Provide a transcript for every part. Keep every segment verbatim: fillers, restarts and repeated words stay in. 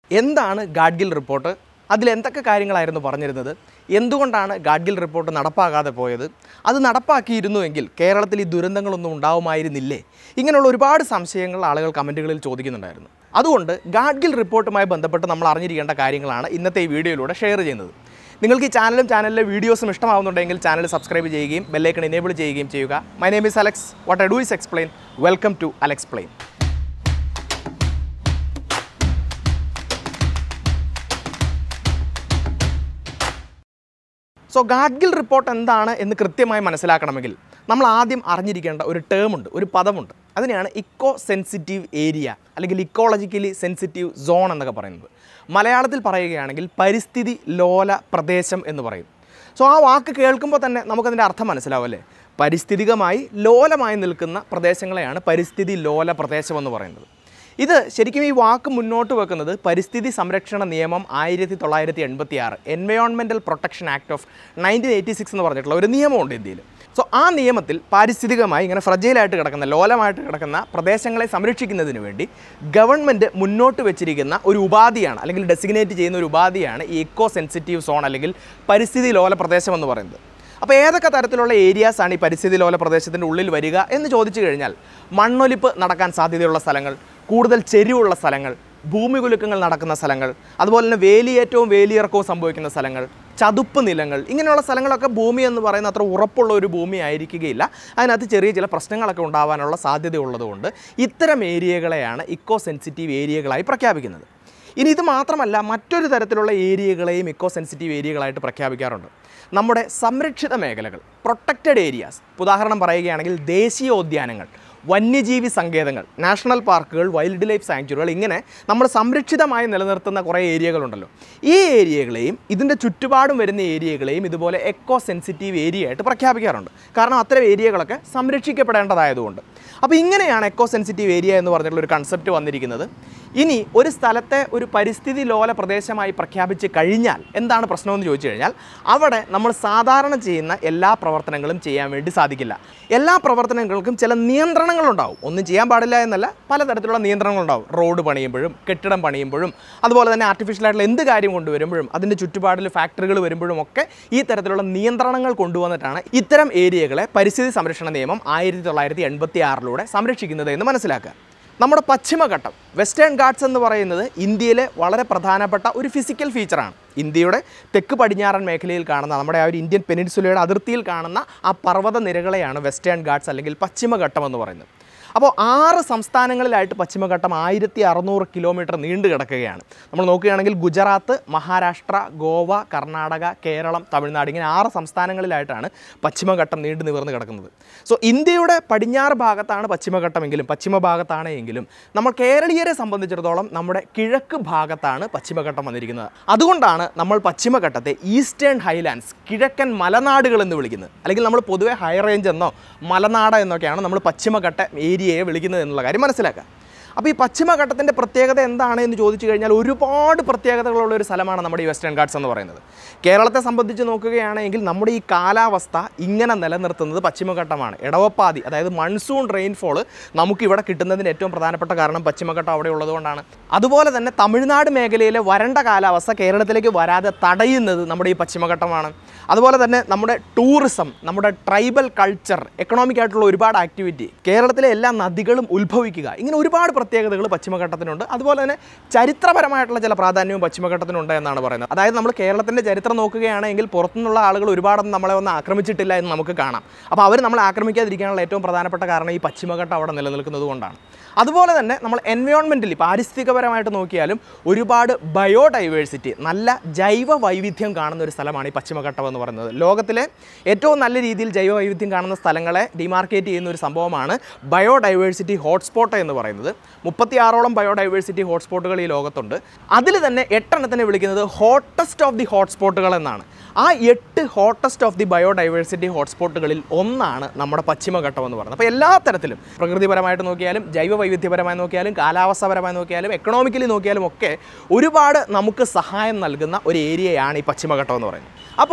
എന്താണ് ഗാഡ്ഗിൽ റിപ്പോർട്ട്? അതിൽ എന്തൊക്കെ കാര്യങ്ങളായിരുന്നു പറഞ്ഞിരുന്നത്? എന്തുകൊണ്ടാണ് ഗാഡ്ഗിൽ റിപ്പോർട്ട് നടപ്പാകാതെ പോയത്? അത് നടപ്പാക്കിയിരുന്നുവെങ്കിൽ കേരളത്തിൽ ഈ ദുരന്തങ്ങളൊന്നും ഉണ്ടാവുമായിരുന്നില്ലേ? ഇങ്ങനെയുള്ള ഒരുപാട് സംശയങ്ങൾ ആളുകൾ കമൻറ്റുകളിൽ ചോദിക്കുന്നുണ്ടായിരുന്നു. അതുകൊണ്ട് ഗാഡ്ഗിൽ റിപ്പോർട്ടുമായി ബന്ധപ്പെട്ട് നമ്മൾ അറിഞ്ഞിരിക്കേണ്ട കാര്യങ്ങളാണ് ഇന്നത്തെ ഈ വീഡിയോയിലൂടെ ഷെയർ ചെയ്യുന്നത്. നിങ്ങൾക്ക് ഈ ചാനലും ചാനലിലെ വീഡിയോസും ഇഷ്ടമാവുന്നുണ്ടെങ്കിൽ ചാനൽ സബ്സ്ക്രൈബ് ചെയ്യുകയും ബെല്ലൈക്കൺ എനേബിൾ ചെയ്യുകയും ചെയ്യുക. My name is Alex. What I do is explain. Welcome to Alexplain. So Gadgil report എന്താണ് എന്ന് കൃത്യമായി മനസ്സിലാക്കണമെങ്കിൽ നമ്മൾ ആദ്യം അറിഞ്ഞിരിക്കേണ്ട ഒരു ടേമുണ്ട്, ഒരു പദമുണ്ട്. അതിനെയാണ് ഇക്കോ സെൻസിറ്റീവ് ഏരിയ അല്ലെങ്കിൽ ഇക്കോളജിക്കലി സെൻസിറ്റീവ് സോൺ എന്നൊക്കെ പറയുന്നത്. മലയാളത്തിൽ പറയുകയാണെങ്കിൽ പരിസ്ഥിതി ലോല പ്രദേശം എന്ന് പറയും. സോ ആ വാക്ക് കേൾക്കുമ്പോൾ തന്നെ നമുക്കതിൻ്റെ അർത്ഥം മനസ്സിലാവും അല്ലേ? പരിസ്ഥിതികമായി ലോലമായി നിൽക്കുന്ന പ്രദേശങ്ങളെയാണ് പരിസ്ഥിതി ലോല പ്രദേശമെന്ന് പറയുന്നത്. ഇത് ശരിക്കും ഈ വാക്ക് മുന്നോട്ട് വെക്കുന്നത് പരിസ്ഥിതി സംരക്ഷണ നിയമം ആയിരത്തി തൊള്ളായിരത്തി എൺപത്തി ആറ് environmental protection act of nineteen eighty six എന്ന് പറഞ്ഞിട്ടുള്ള ഒരു നിയമമുണ്ട് ഇന്ത്യയിൽ. സോ ആ നിയമത്തിൽ പാരിസ്ഥിതികമായി ഇങ്ങനെ ഫ്രജൈലായിട്ട് കിടക്കുന്ന ലോലമായിട്ട് കിടക്കുന്ന പ്രദേശങ്ങളെ സംരക്ഷിക്കുന്നതിന് വേണ്ടി ഗവൺമെൻറ് മുന്നോട്ട് വെച്ചിരിക്കുന്ന ഒരു ഉപാധിയാണ് അല്ലെങ്കിൽ ഡെസിഗ്നേറ്റ് ചെയ്യുന്ന ഒരു ഉപാധിയാണ് ഈ ഇക്കോ സെൻസിറ്റീവ് സോൺ അല്ലെങ്കിൽ പരിസ്ഥിതി ലോല പ്രദേശം എന്ന് പറയുന്നത്. അപ്പോൾ ഏതൊക്കെ തരത്തിലുള്ള ഏരിയാസാണ് ഈ പരിസ്ഥിതി ലോല പ്രദേശത്തിൻ്റെ ഉള്ളിൽ വരിക എന്ന് ചോദിച്ചു കഴിഞ്ഞാൽ മണ്ണൊലിപ്പ് നടക്കാൻ സാധ്യതയുള്ള സ്ഥലങ്ങൾ, കൂടുതൽ ചെരിവുള്ള സ്ഥലങ്ങൾ, ഭൂമി കുലുക്കങ്ങൾ നടക്കുന്ന സ്ഥലങ്ങൾ, അതുപോലെ തന്നെ വേലിയേറ്റവും വേലിയിറക്കവും സംഭവിക്കുന്ന സ്ഥലങ്ങൾ, ചതുപ്പ് നിലങ്ങൾ, ഇങ്ങനെയുള്ള സ്ഥലങ്ങളൊക്കെ ഭൂമി എന്ന് പറയുന്ന അത്ര ഉറപ്പുള്ള ഒരു ഭൂമി ആയിരിക്കുകയില്ല. അതിനകത്ത് ചെറിയ ചില പ്രശ്നങ്ങളൊക്കെ ഉണ്ടാകാനുള്ള സാധ്യതയുള്ളതുകൊണ്ട് ഇത്തരം ഏരിയകളെയാണ് ഇക്കോ സെൻസിറ്റീവ് ഏരിയകളായി പ്രഖ്യാപിക്കുന്നത്. ഇനി ഇത് മാത്രമല്ല, മറ്റൊരു തരത്തിലുള്ള ഏരിയകളെയും ഇക്കോ സെൻസിറ്റീവ് ഏരിയകളായിട്ട് പ്രഖ്യാപിക്കാറുണ്ട്. നമ്മുടെ സംരക്ഷിത മേഖലകൾ, പ്രൊട്ടക്റ്റഡ് ഏരിയാസ്, ഉദാഹരണം പറയുകയാണെങ്കിൽ ദേശീയോദ്യാനങ്ങൾ, വന്യജീവി സങ്കേതങ്ങൾ, നാഷണൽ പാർക്കുകൾ, വൈൽഡ് ലൈഫ് സാങ്ച്വറികൾ, ഇങ്ങനെ നമ്മൾ സംരക്ഷിതമായി നിലനിർത്തുന്ന കുറേ ഏരിയകളുണ്ടല്ലോ. ഈ ഏരിയകളെയും ഇതിൻ്റെ ചുറ്റുപാടും വരുന്ന ഏരിയകളെയും ഇതുപോലെ എക്കോ സെൻസിറ്റീവ് ഏരിയ ആയിട്ട് പ്രഖ്യാപിക്കാറുണ്ട്. കാരണം അത്തരം ഏരിയകളൊക്കെ സംരക്ഷിക്കപ്പെടേണ്ടതായതുകൊണ്ട്. അപ്പോൾ ഇങ്ങനെയാണ് എക്കോ സെൻസിറ്റീവ് ഏരിയ എന്ന് പറഞ്ഞിട്ടുള്ള ഒരു കൺസെപ്റ്റ് വന്നിരിക്കുന്നത്. ഇനി ഒരു സ്ഥലത്തെ ഒരു പരിസ്ഥിതി ലോല പ്രദേശമായി പ്രഖ്യാപിച്ച് കഴിഞ്ഞാൽ എന്താണ് പ്രശ്നമെന്ന് ചോദിച്ചു കഴിഞ്ഞാൽ അവിടെ നമ്മൾ സാധാരണ ചെയ്യുന്ന എല്ലാ പ്രവർത്തനങ്ങളും ചെയ്യാൻ വേണ്ടി സാധിക്കില്ല. എല്ലാ പ്രവർത്തനങ്ങൾക്കും ചില നിയന്ത്രണങ്ങളുണ്ടാവും. ഒന്നും ചെയ്യാൻ പാടില്ല എന്നല്ല, പലതരത്തിലുള്ള നിയന്ത്രണങ്ങളുണ്ടാവും. റോഡ് പണിയുമ്പോഴും കെട്ടിടം പണിയുമ്പോഴും അതുപോലെ തന്നെ ആർട്ടിഫിഷ്യലായിട്ടുള്ള എന്ത് കാര്യം കൊണ്ടുവരുമ്പോഴും അതിൻ്റെ ചുറ്റുപാടിൽ ഫാക്ടറികൾ വരുമ്പോഴും ഒക്കെ ഈ തരത്തിലുള്ള നിയന്ത്രണങ്ങൾ കൊണ്ടുവന്നിട്ടാണ് ഇത്തരം ഏരിയകളെ പരിസ്ഥിതി സംരക്ഷണ നിയമം ആയിരത്തി തൊള്ളായിരത്തി എൺപത്തി ആറിലൂടെ സംരക്ഷിക്കുന്നത് എന്ന് മനസ്സിലാക്കുക. നമ്മുടെ പശ്ചിമഘട്ടം, വെസ്റ്റേൺ ഗാട്ട്സ് എന്ന് പറയുന്നത് ഇന്ത്യയിലെ വളരെ പ്രധാനപ്പെട്ട ഒരു ഫിസിക്കൽ ഫീച്ചറാണ്. ഇന്ത്യയുടെ തെക്ക് പടിഞ്ഞാറൻ മേഖലയിൽ കാണുന്ന നമ്മുടെ ആ ഒരു ഇന്ത്യൻ പെനിൻസുലയുടെ അതിർത്തിയിൽ കാണുന്ന ആ പർവ്വത നിരകളെയാണ് വെസ്റ്റേൺ ഗാട്ട്സ് അല്ലെങ്കിൽ പശ്ചിമഘട്ടം എന്ന് പറയുന്നത്. അപ്പോൾ ആറ് സംസ്ഥാനങ്ങളിലായിട്ട് പശ്ചിമഘട്ടം ആയിരത്തി അറുന്നൂറ് കിലോമീറ്റർ നീണ്ടു കിടക്കുകയാണ്. നമ്മൾ നോക്കുകയാണെങ്കിൽ ഗുജറാത്ത്, മഹാരാഷ്ട്ര, ഗോവ, കർണാടക, കേരളം, തമിഴ്നാട്, ഇങ്ങനെ ആറ് സംസ്ഥാനങ്ങളിലായിട്ടാണ് പശ്ചിമഘട്ടം നീണ്ടു നിവർന്ന് കിടക്കുന്നത്. സോ ഇന്ത്യയുടെ പടിഞ്ഞാറ് ഭാഗത്താണ് പശ്ചിമഘട്ടമെങ്കിലും പശ്ചിമ ഭാഗത്താണ് എങ്കിലും നമ്മൾ കേരളീയരെ സംബന്ധിച്ചിടത്തോളം നമ്മുടെ കിഴക്ക് ഭാഗത്താണ് പശ്ചിമഘട്ടം വന്നിരിക്കുന്നത്. അതുകൊണ്ടാണ് നമ്മൾ പശ്ചിമഘട്ടത്തെ ഈസ്റ്റേൺ ഹൈലാൻഡ്സ്, കിഴക്കൻ മലനാടുകൾ എന്ന് വിളിക്കുന്നത്. അല്ലെങ്കിൽ നമ്മൾ പൊതുവെ ഹൈ റേഞ്ച് എന്നോ മലനാട് എന്നൊക്കെയാണ് നമ്മൾ പശ്ചിമഘട്ട ഏരിയയെ വിളിക്കുന്നത് എന്നുള്ള കാര്യം മനസ്സിലാക്കുക. അപ്പോൾ ഈ പശ്ചിമഘട്ടത്തിൻ്റെ പ്രത്യേകത എന്താണ് എന്ന് ചോദിച്ചു കഴിഞ്ഞാൽ ഒരുപാട് പ്രത്യേകതകളുള്ള ഒരു സ്ഥലമാണ് നമ്മുടെ ഈ വെസ്റ്റേൺ ഗാട്ട്സ് എന്ന് പറയുന്നത്. കേരളത്തെ സംബന്ധിച്ച് നോക്കുകയാണെങ്കിൽ നമ്മുടെ ഈ കാലാവസ്ഥ ഇങ്ങനെ നിലനിർത്തുന്നത് പശ്ചിമഘട്ടമാണ്. ഇടവപ്പാതി, അതായത് മൺസൂൺ റെയിൻഫോൾ നമുക്കിവിടെ കിട്ടുന്നതിന് ഏറ്റവും പ്രധാനപ്പെട്ട കാരണം പശ്ചിമഘട്ടം അവിടെ ഉള്ളതുകൊണ്ടാണ്. അതുപോലെ തന്നെ തമിഴ്നാട് മേഖലയിലെ വരണ്ട കാലാവസ്ഥ കേരളത്തിലേക്ക് വരാതെ തടയുന്നത് നമ്മുടെ ഈ പശ്ചിമഘട്ടമാണ്. അതുപോലെ തന്നെ നമ്മുടെ ടൂറിസം, നമ്മുടെ ട്രൈബൽ കൾച്ചർ, എക്കണോമിക് ആയിട്ടുള്ള ഒരുപാട് ആക്ടിവിറ്റി, കേരളത്തിലെ എല്ലാ നദികളും ഉത്ഭവിക്കുക, ഇങ്ങനെ ഒരുപാട് പ്രത്യേകതകൾ പശ്ചിമഘട്ടത്തിനുണ്ട്. അതുപോലെ തന്നെ ചരിത്രപരമായിട്ടുള്ള ചില പ്രാധാന്യവും പശ്ചിമഘട്ടത്തിനുണ്ട് എന്നാണ് പറയുന്നത്. അതായത് നമ്മൾ കേരളത്തിൻ്റെ ചരിത്രം നോക്കുകയാണെങ്കിൽ പുറത്തുനിന്നുള്ള ആളുകൾ ഒരുപാടൊന്നും നമ്മളെ ഒന്നും ആക്രമിച്ചിട്ടില്ല എന്ന് നമുക്ക് കാണാം. അപ്പോൾ അവർ നമ്മളെ ആക്രമിക്കാതിരിക്കാനുള്ള ഏറ്റവും പ്രധാനപ്പെട്ട കാരണം ഈ പശ്ചിമഘട്ടം അവിടെ നിലനിൽക്കുന്നത് കൊണ്ടാണ്. അതുപോലെ തന്നെ നമ്മൾ എൻവയോൺമെൻറ്റലി പാരിസ്ഥിതികപരമായിട്ട് നോക്കിയാലും ഒരുപാട് ബയോഡൈവേഴ്സിറ്റി, നല്ല ജൈവ വൈവിധ്യം കാണുന്ന ഒരു സ്ഥലമാണ് ഈ പശ്ചിമഘട്ടം എന്ന് പറയുന്നത്. ലോകത്തിലെ ഏറ്റവും നല്ല രീതിയിൽ ജൈവ വൈവിധ്യം കാണുന്ന സ്ഥലങ്ങളെ ഡിമാർക്കേറ്റ് ചെയ്യുന്ന ഒരു സംഭവമാണ് ബയോഡൈവേഴ്സിറ്റി ഹോട്ട്സ്പോട്ട് എന്ന് പറയുന്നത്. മുപ്പത്തിയാറോളം ബയോഡൈവേഴ്സിറ്റി ഹോട്ട്സ്പോട്ടുകൾ ഈ ലോകത്തുണ്ട്. അതിൽ തന്നെ എട്ടെണ്ണത്തിനെ വിളിക്കുന്നത് ഹോട്ടസ്റ്റ് ഓഫ് ദി ഹോട്ട്സ്പോട്ടുകൾ എന്നാണ്. ആ എട്ട് ഹോട്ടസ്റ്റ് ഓഫ് ദി ബയോഡൈവേഴ്സിറ്റി ഹോട്ട്സ്പോട്ടുകളിൽ ഒന്നാണ് നമ്മുടെ പശ്ചിമഘട്ടം എന്ന് പറയുന്നത്. അപ്പോൾ എല്ലാ തരത്തിലും പ്രകൃതിപരമായിട്ട് നോക്കിയാലും ജൈവ വൈവിധ്യപരമായി നോക്കിയാലും കാലാവസ്ഥാപരമായി നോക്കിയാലും എക്കണോമിക്കലി നോക്കിയാലും ഒക്കെ ഒരുപാട് നമുക്ക് സഹായം നൽകുന്ന ഒരു ഏരിയയാണ് ഈ പശ്ചിമഘട്ടം എന്ന് പറയുന്നത്. അപ്പോൾ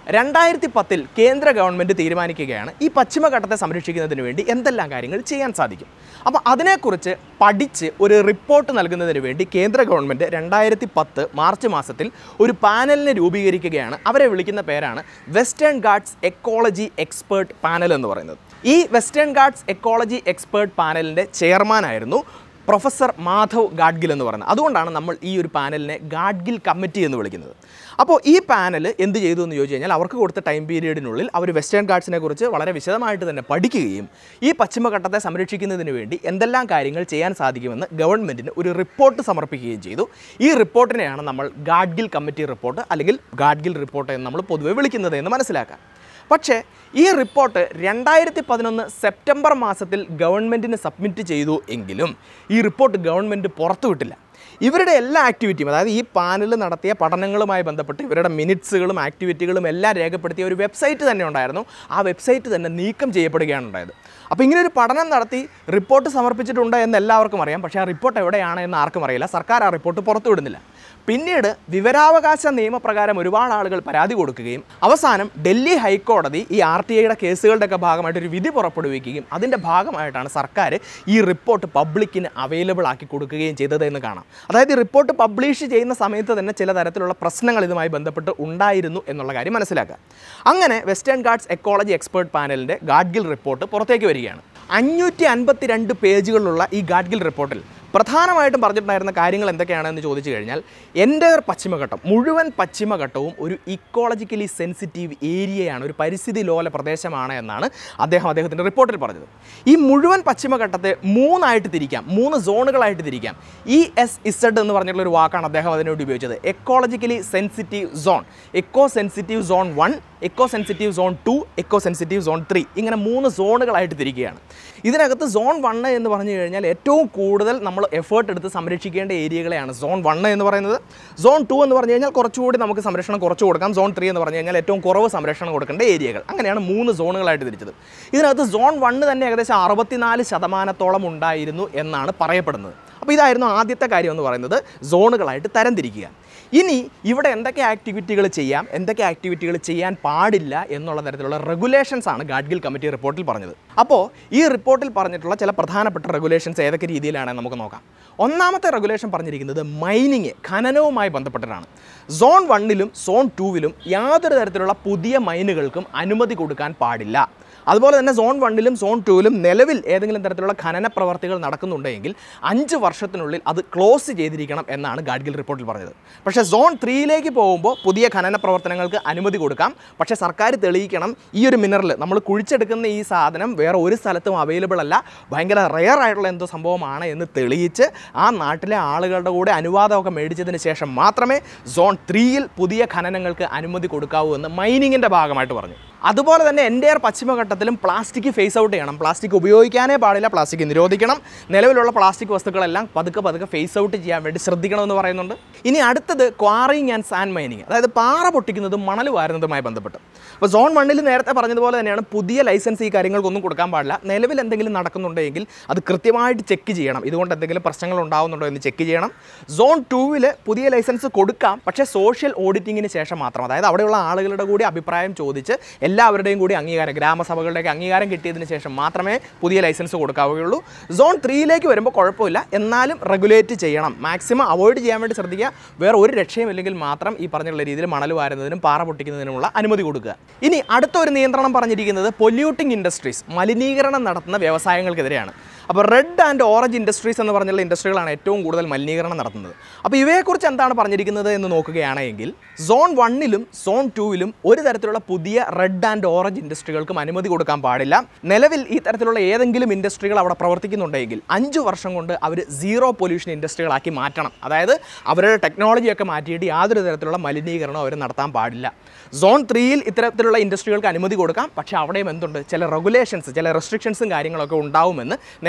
രണ്ടായിരത്തി പത്തിൽ കേന്ദ്ര ഗവൺമെൻറ് തീരുമാനിക്കുകയാണ് ഈ പശ്ചിമഘട്ടത്തെ സംരക്ഷിക്കുന്നതിന് വേണ്ടി എന്തെല്ലാം കാര്യങ്ങൾ ചെയ്യാൻ സാധിക്കും. അപ്പോൾ അതിനെക്കുറിച്ച് പഠിച്ച് ഒരു റിപ്പോർട്ട് നൽകുന്നതിന് വേണ്ടി കേന്ദ്ര ഗവൺമെൻറ് രണ്ടായിരത്തി പത്ത് മാർച്ച് മാസത്തിൽ ഒരു പാനലിനെ രൂപീകരിക്കുകയാണ്. അവരെ വിളിക്കുന്ന പേരാണ് Western Ghats ecology expert panel എന്ന് പറയുന്നത്. ഈ വെസ്റ്റേൺ ഗാട്സ് എക്കോളജി എക്സ്പേർട്ട് പാനലിൻ്റെ ചെയർമാനായിരുന്നു പ്രൊഫസർ മാധവ് ഗാഡ്ഗിൽ എന്ന് പറയുന്നത്. അതുകൊണ്ടാണ് നമ്മൾ ഈ ഒരു പാനലിനെ ഗാഡ്ഗിൽ കമ്മിറ്റി എന്ന് വിളിക്കുന്നത്. അപ്പോൾ ഈ പാനൽ എന്ത് ചെയ്തു എന്ന് ചോദിച്ചു കഴിഞ്ഞാൽ അവർക്ക് കൊടുത്ത ടൈം പീരീഡിനുള്ളിൽ അവർ വെസ്റ്റേൺ ഗാട്സിനെ കുറിച്ച് വളരെ വിശദമായിട്ട് തന്നെ പഠിക്കുകയും ഈ പശ്ചിമഘട്ടത്തെ സംരക്ഷിക്കുന്നതിന് വേണ്ടി എന്തെല്ലാം കാര്യങ്ങൾ ചെയ്യാൻ സാധിക്കുമെന്ന് ഗവൺമെൻറ്റിന് ഒരു റിപ്പോർട്ട് സമർപ്പിക്കുകയും ചെയ്തു. ഈ റിപ്പോർട്ടിനെയാണ് നമ്മൾ ഗാഡ്ഗിൽ കമ്മിറ്റി റിപ്പോർട്ട് അല്ലെങ്കിൽ ഗാഡ്ഗിൽ റിപ്പോർട്ട് എന്ന് നമ്മൾ പൊതുവെ വിളിക്കുന്നത് എന്ന് മനസ്സിലാക്കാം. പക്ഷേ ഈ റിപ്പോർട്ട് രണ്ടായിരത്തി പതിനൊന്ന് സെപ്റ്റംബർ മാസത്തിൽ ഗവൺമെൻറ്റിന് സബ്മിറ്റ് ചെയ്തു എങ്കിലും ഈ റിപ്പോർട്ട് ഗവൺമെൻറ് പുറത്തുവിട്ടില്ല. ഇവരുടെ എല്ലാ ആക്ടിവിറ്റിയും, അതായത് ഈ പാനൽ നടത്തിയ പഠനങ്ങളുമായി ബന്ധപ്പെട്ട് ഇവരുടെ മിനിറ്റ്സുകളും ആക്ടിവിറ്റികളും എല്ലാം രേഖപ്പെടുത്തിയ ഒരു വെബ്സൈറ്റ് തന്നെ ഉണ്ടായിരുന്നു. ആ വെബ്സൈറ്റ് തന്നെ നീക്കം ചെയ്യപ്പെടുകയാണ് ഉണ്ടായത്. അപ്പോൾ ഇങ്ങനെ ഒരു പഠനം നടത്തി റിപ്പോർട്ട് സമർപ്പിച്ചിട്ടുണ്ട് എന്ന് എല്ലാവർക്കും അറിയാം. പക്ഷേ ആ റിപ്പോർട്ട് എവിടെയാണ് എന്ന് ആർക്കും അറിയില്ല. സർക്കാർ ആ റിപ്പോർട്ട് പുറത്തുവിടുന്നില്ല. പിന്നീട് വിവരാവകാശ നിയമപ്രകാരം ഒരുപാട് ആളുകൾ പരാതി കൊടുക്കുകയും അവസാനം ഡൽഹി ഹൈക്കോടതി ഈ ആർ ടി ഐയുടെ കേസുകളുടെയൊക്കെ ഭാഗമായിട്ട് ഒരു വിധി പുറപ്പെടുവിക്കുകയും അതിൻ്റെ ഭാഗമായിട്ടാണ് സർക്കാർ ഈ റിപ്പോർട്ട് പബ്ലിക്കിന് അവൈലബിൾ ആക്കി കൊടുക്കുകയും ചെയ്തത് എന്ന് കാണാം. അതായത് ഈ റിപ്പോർട്ട് പബ്ലിഷ് ചെയ്യുന്ന സമയത്ത് തന്നെ ചില തരത്തിലുള്ള പ്രശ്നങ്ങൾ ഇതുമായി ബന്ധപ്പെട്ട് ഉണ്ടായിരുന്നു എന്നുള്ള കാര്യം മനസ്സിലാക്കുക. അങ്ങനെ വെസ്റ്റേൺ ഗാട്സ് എക്കോളജി എക്സ്പേർട്ട് പാനലിൻ്റെ ഗാഡ്ഗിൽ റിപ്പോർട്ട് പുറത്തേക്ക് വരികയാണ്. അഞ്ഞൂറ്റി അൻപത്തി രണ്ട് പേജുകളുള്ള ഈ ഗാഡ്ഗിൽ റിപ്പോർട്ടിൽ പ്രധാനമായിട്ടും പറഞ്ഞിട്ടുണ്ടായിരുന്ന കാര്യങ്ങൾ എന്തൊക്കെയാണെന്ന് ചോദിച്ചു കഴിഞ്ഞാൽ എൻ്റെ പശ്ചിമഘട്ടം മുഴുവൻ പശ്ചിമഘട്ടവും ഒരു ഇക്കോളജിക്കലി സെൻസിറ്റീവ് ഏരിയയാണ്, ഒരു പരിസ്ഥിതി ലോല പ്രദേശമാണ് എന്നാണ് അദ്ദേഹം അദ്ദേഹത്തിൻ്റെ റിപ്പോർട്ടിൽ പറഞ്ഞത്. ഈ മുഴുവൻ പശ്ചിമഘട്ടത്തെ മൂന്നായിട്ട് തിരിക്കാം, മൂന്ന് സോണുകളായിട്ട് തിരിക്കാം. ഇ എസ് ഇസഡ് എന്ന് പറഞ്ഞിട്ടുള്ളൊരു വാക്കാണ് അദ്ദേഹം അതിനുവേണ്ടി ഉപയോഗിച്ചത്. Ecologically sensitive zone, eco sensitive zone one, eco sensitive zone two, eco sensitive zone three, ഇങ്ങനെ മൂന്ന് സോണുകളായിട്ട് തിരിക്കുകയാണ്. ഇതിനകത്ത് സോൺ വണ്ണ് എന്ന് പറഞ്ഞു കഴിഞ്ഞാൽ ഏറ്റവും കൂടുതൽ നമ്മൾ എഫേർട്ട് എടുത്ത് സംരക്ഷിക്കേണ്ട ഏരിയകളെയാണ് സോൺ വണ്ണ് എന്ന് പറയുന്നത്. സോൺ ടു എന്ന് പറഞ്ഞു കഴിഞ്ഞാൽ കുറച്ചുകൂടി നമുക്ക് സംരക്ഷണം കുറച്ച് കൊടുക്കാം. സോൺ ത്രീ എന്ന് പറഞ്ഞു കഴിഞ്ഞാൽ ഏറ്റവും കുറവ് സംരക്ഷണം കൊടുക്കേണ്ട ഏരിയകൾ. അങ്ങനെയാണ് മൂന്ന് സോണുകളായിട്ട് തിരിച്ചത്. ഇതിനകത്ത് സോൺ വണ്ണ് തന്നെ ഏകദേശം അറുപത്തിനാല് ശതമാനത്തോളം ഉണ്ടായിരുന്നു എന്നാണ് പറയപ്പെടുന്നത്. അപ്പോൾ ഇതായിരുന്നു ആദ്യത്തെ കാര്യം എന്ന് പറയുന്നത്, സോണുകളായിട്ട് തരംതിരിക്കുക. ഇനി ഇവിടെ എന്തൊക്കെ ആക്ടിവിറ്റികൾ ചെയ്യാം, എന്തൊക്കെ ആക്ടിവിറ്റികൾ ചെയ്യാൻ പാടില്ല എന്നുള്ള തരത്തിലുള്ള റെഗുലേഷൻസ് ആണ് ഗാഡ്ഗിൽ കമ്മിറ്റി റിപ്പോർട്ടിൽ പറഞ്ഞത്. അപ്പോൾ ഈ റിപ്പോർട്ടിൽ പറഞ്ഞിട്ടുള്ള ചില പ്രധാനപ്പെട്ട റെഗുലേഷൻസ് ഏതൊക്കെ രീതിയിലാണെന്ന് നമുക്ക് നോക്കാം. ഒന്നാമത്തെ റെഗുലേഷൻ പറഞ്ഞിരിക്കുന്നത് മൈനിങ്, ഖനനവുമായി ബന്ധപ്പെട്ടിട്ടാണ്. സോൺ വണ്ണിലും സോൺ ടൂവിലും യാതൊരു തരത്തിലുള്ള പുതിയ മൈനുകൾക്കും അനുമതി കൊടുക്കാൻ പാടില്ല. അതുപോലെ തന്നെ സോൺ വണ്ണിലും സോൺ ടൂവിലും നിലവിൽ ഏതെങ്കിലും തരത്തിലുള്ള ഖനന പ്രവർത്തികൾ നടക്കുന്നുണ്ടെങ്കിൽ അഞ്ച് വർഷത്തിനുള്ളിൽ അത് ക്ലോസ് ചെയ്തിരിക്കണം എന്നാണ് ഗാഡ്ഗിൽ റിപ്പോർട്ടിൽ പറഞ്ഞത്. പക്ഷേ സോൺ ത്രീയിലേക്ക് പോകുമ്പോൾ പുതിയ ഖനന പ്രവർത്തനങ്ങൾക്ക് അനുമതി കൊടുക്കാം. പക്ഷേ സർക്കാർ തെളിയിക്കണം ഈ ഒരു മിനറൽ നമ്മൾ കുഴിച്ചെടുക്കുന്ന ഈ സാധനം വേറെ ഒരു സ്ഥലത്തും അവൈലബിൾ അല്ല, ഭയങ്കര റെയർ ആയിട്ടുള്ള എന്തോ സംഭവമാണ് എന്ന് തെളിയിച്ച് ആ നാട്ടിലെ ആളുകളുടെ കൂടെ അനുവാദമൊക്കെ മേടിച്ചതിന് ശേഷം മാത്രമേ സോൺ ത്രീയിൽ പുതിയ ഖനനങ്ങൾക്ക് അനുമതി കൊടുക്കാവൂ എന്ന് മൈനിങ്ങിൻ്റെ ഭാഗമായിട്ട് പറഞ്ഞു. അതുപോലെ തന്നെ എൻ്റെയർ പശ്ചിമഘട്ടത്തിലും പ്ലാസ്റ്റിക് ഫേസ് ഔട്ട് ചെയ്യണം. പ്ലാസ്റ്റിക് ഉപയോഗിക്കാനേ പാടില്ല, പ്ലാസ്റ്റിക് നിരോധിക്കണം. നിലവിലുള്ള പ്ലാസ്റ്റിക് വസ്തുക്കളെല്ലാം പതുക്കെ പതുക്കെ ഫേസ് ഔട്ട് ചെയ്യാൻ വേണ്ടി ശ്രദ്ധിക്കണമെന്ന് പറയുന്നുണ്ട്. ഇനി അടുത്തത് ക്വാറിങ് ആൻഡ് സാൻഡ് മൈനിങ്, അതായത് പാറ പൊട്ടിക്കുന്നതും മണൽ വാരുന്നതുമായി ബന്ധപ്പെട്ട്. അപ്പോൾ സോൺ വണ്ണിൽ നേരത്തെ പറഞ്ഞതുപോലെ തന്നെയാണ് പുതിയ ലൈസൻസ് ഈ കാര്യങ്ങൾക്കൊന്നും കൊടുക്കാൻ പാടില്ല. നിലവിൽ എന്തെങ്കിലും നടക്കുന്നുണ്ടെങ്കിൽ അത് കൃത്യമായിട്ട് ചെക്ക് ചെയ്യണം. ഇതുകൊണ്ട് എന്തെങ്കിലും പ്രശ്നങ്ങൾ ഉണ്ടാകുന്നുണ്ടോ എന്ന് ചെക്ക് ചെയ്യണം. സോൺ ടൂവിൽ പുതിയ ലൈസൻസ് കൊടുക്കാം, പക്ഷേ സോഷ്യൽ ഓഡിറ്റിങ്ങിന് ശേഷം മാത്രം. അതായത് അവിടെയുള്ള ആളുകളുടെ കൂടി അഭിപ്രായം ചോദിച്ച് എല്ലാവരുടെയും കൂടി അംഗീകാരം, ഗ്രാമസഭകളുടെയൊക്കെ അംഗീകാരം കിട്ടിയതിന് ശേഷം മാത്രമേ പുതിയ ലൈസൻസ് കൊടുക്കാവുകയുള്ളൂ. സോൺ ത്രീയിലേക്ക് വരുമ്പോൾ കുഴപ്പമില്ല, എന്നാലും റെഗുലേറ്റ് ചെയ്യണം. മാക്സിമം അവോയ്ഡ് ചെയ്യാൻ വേണ്ടി ശ്രദ്ധിക്കുക. വേറെ ഒരു രക്ഷയും ഇല്ലെങ്കിൽ മാത്രം ഈ പറഞ്ഞുള്ള രീതിയിൽ മണൽ വാരുന്നതിനും പാറ പൊട്ടിക്കുന്നതിനുമുള്ള അനുമതി കൊടുക്കുക. ഇനി അടുത്ത ഒരു നിയന്ത്രണം പറഞ്ഞിരിക്കുന്നത് പൊല്യൂട്ടിംഗ് ഇൻഡസ്ട്രീസ്, മലിനീകരണം നടത്തുന്ന വ്യവസായങ്ങൾക്കെതിരെയാണ്. അപ്പോൾ റെഡ് ആൻഡ് ഓറഞ്ച് ഇൻഡസ്ട്രീസ് എന്ന് പറഞ്ഞുള്ള ഇൻഡസ്ട്രികളാണ് ഏറ്റവും കൂടുതൽ മലിനീകരണം നടത്തുന്നത്. അപ്പോൾ ഇവയെക്കുറിച്ച് എന്താണ് പറഞ്ഞിരിക്കുന്നത് എന്ന് നോക്കുകയാണെങ്കിൽ സോൺ വണ്ണിലും സോൺ ടൂവിലും ഒരു തരത്തിലുള്ള പുതിയ റെഡ് ആൻഡ് ഓറഞ്ച് ഇൻഡസ്ട്രികൾക്കും അനുമതി കൊടുക്കാൻ പാടില്ല. നിലവിൽ ഈ തരത്തിലുള്ള ഏതെങ്കിലും ഇൻഡസ്ട്രികൾ അവിടെ പ്രവർത്തിക്കുന്നുണ്ടെങ്കിൽ അഞ്ച് വർഷം കൊണ്ട് അവർ സീറോ പൊല്യൂഷൻ ഇൻഡസ്ട്രികളാക്കി മാറ്റണം. അതായത് അവരുടെ ടെക്നോളജിയൊക്കെ മാറ്റിയിട്ട് യാതൊരു തരത്തിലുള്ള മലിനീകരണവും അവർ നടത്താൻ പാടില്ല. സോൺ ത്രീയിൽ ഇത്തരത്തിലുള്ള ഇൻഡസ്ട്രികൾക്ക് അനുമതി കൊടുക്കാം, പക്ഷേ അവിടെയും എന്തുണ്ട്, ചില റെഗുലേഷൻസ്, ചില റെസ്ട്രിക്ഷൻസും കാര്യങ്ങളൊക്കെ ഉണ്ടാവുമെന്ന്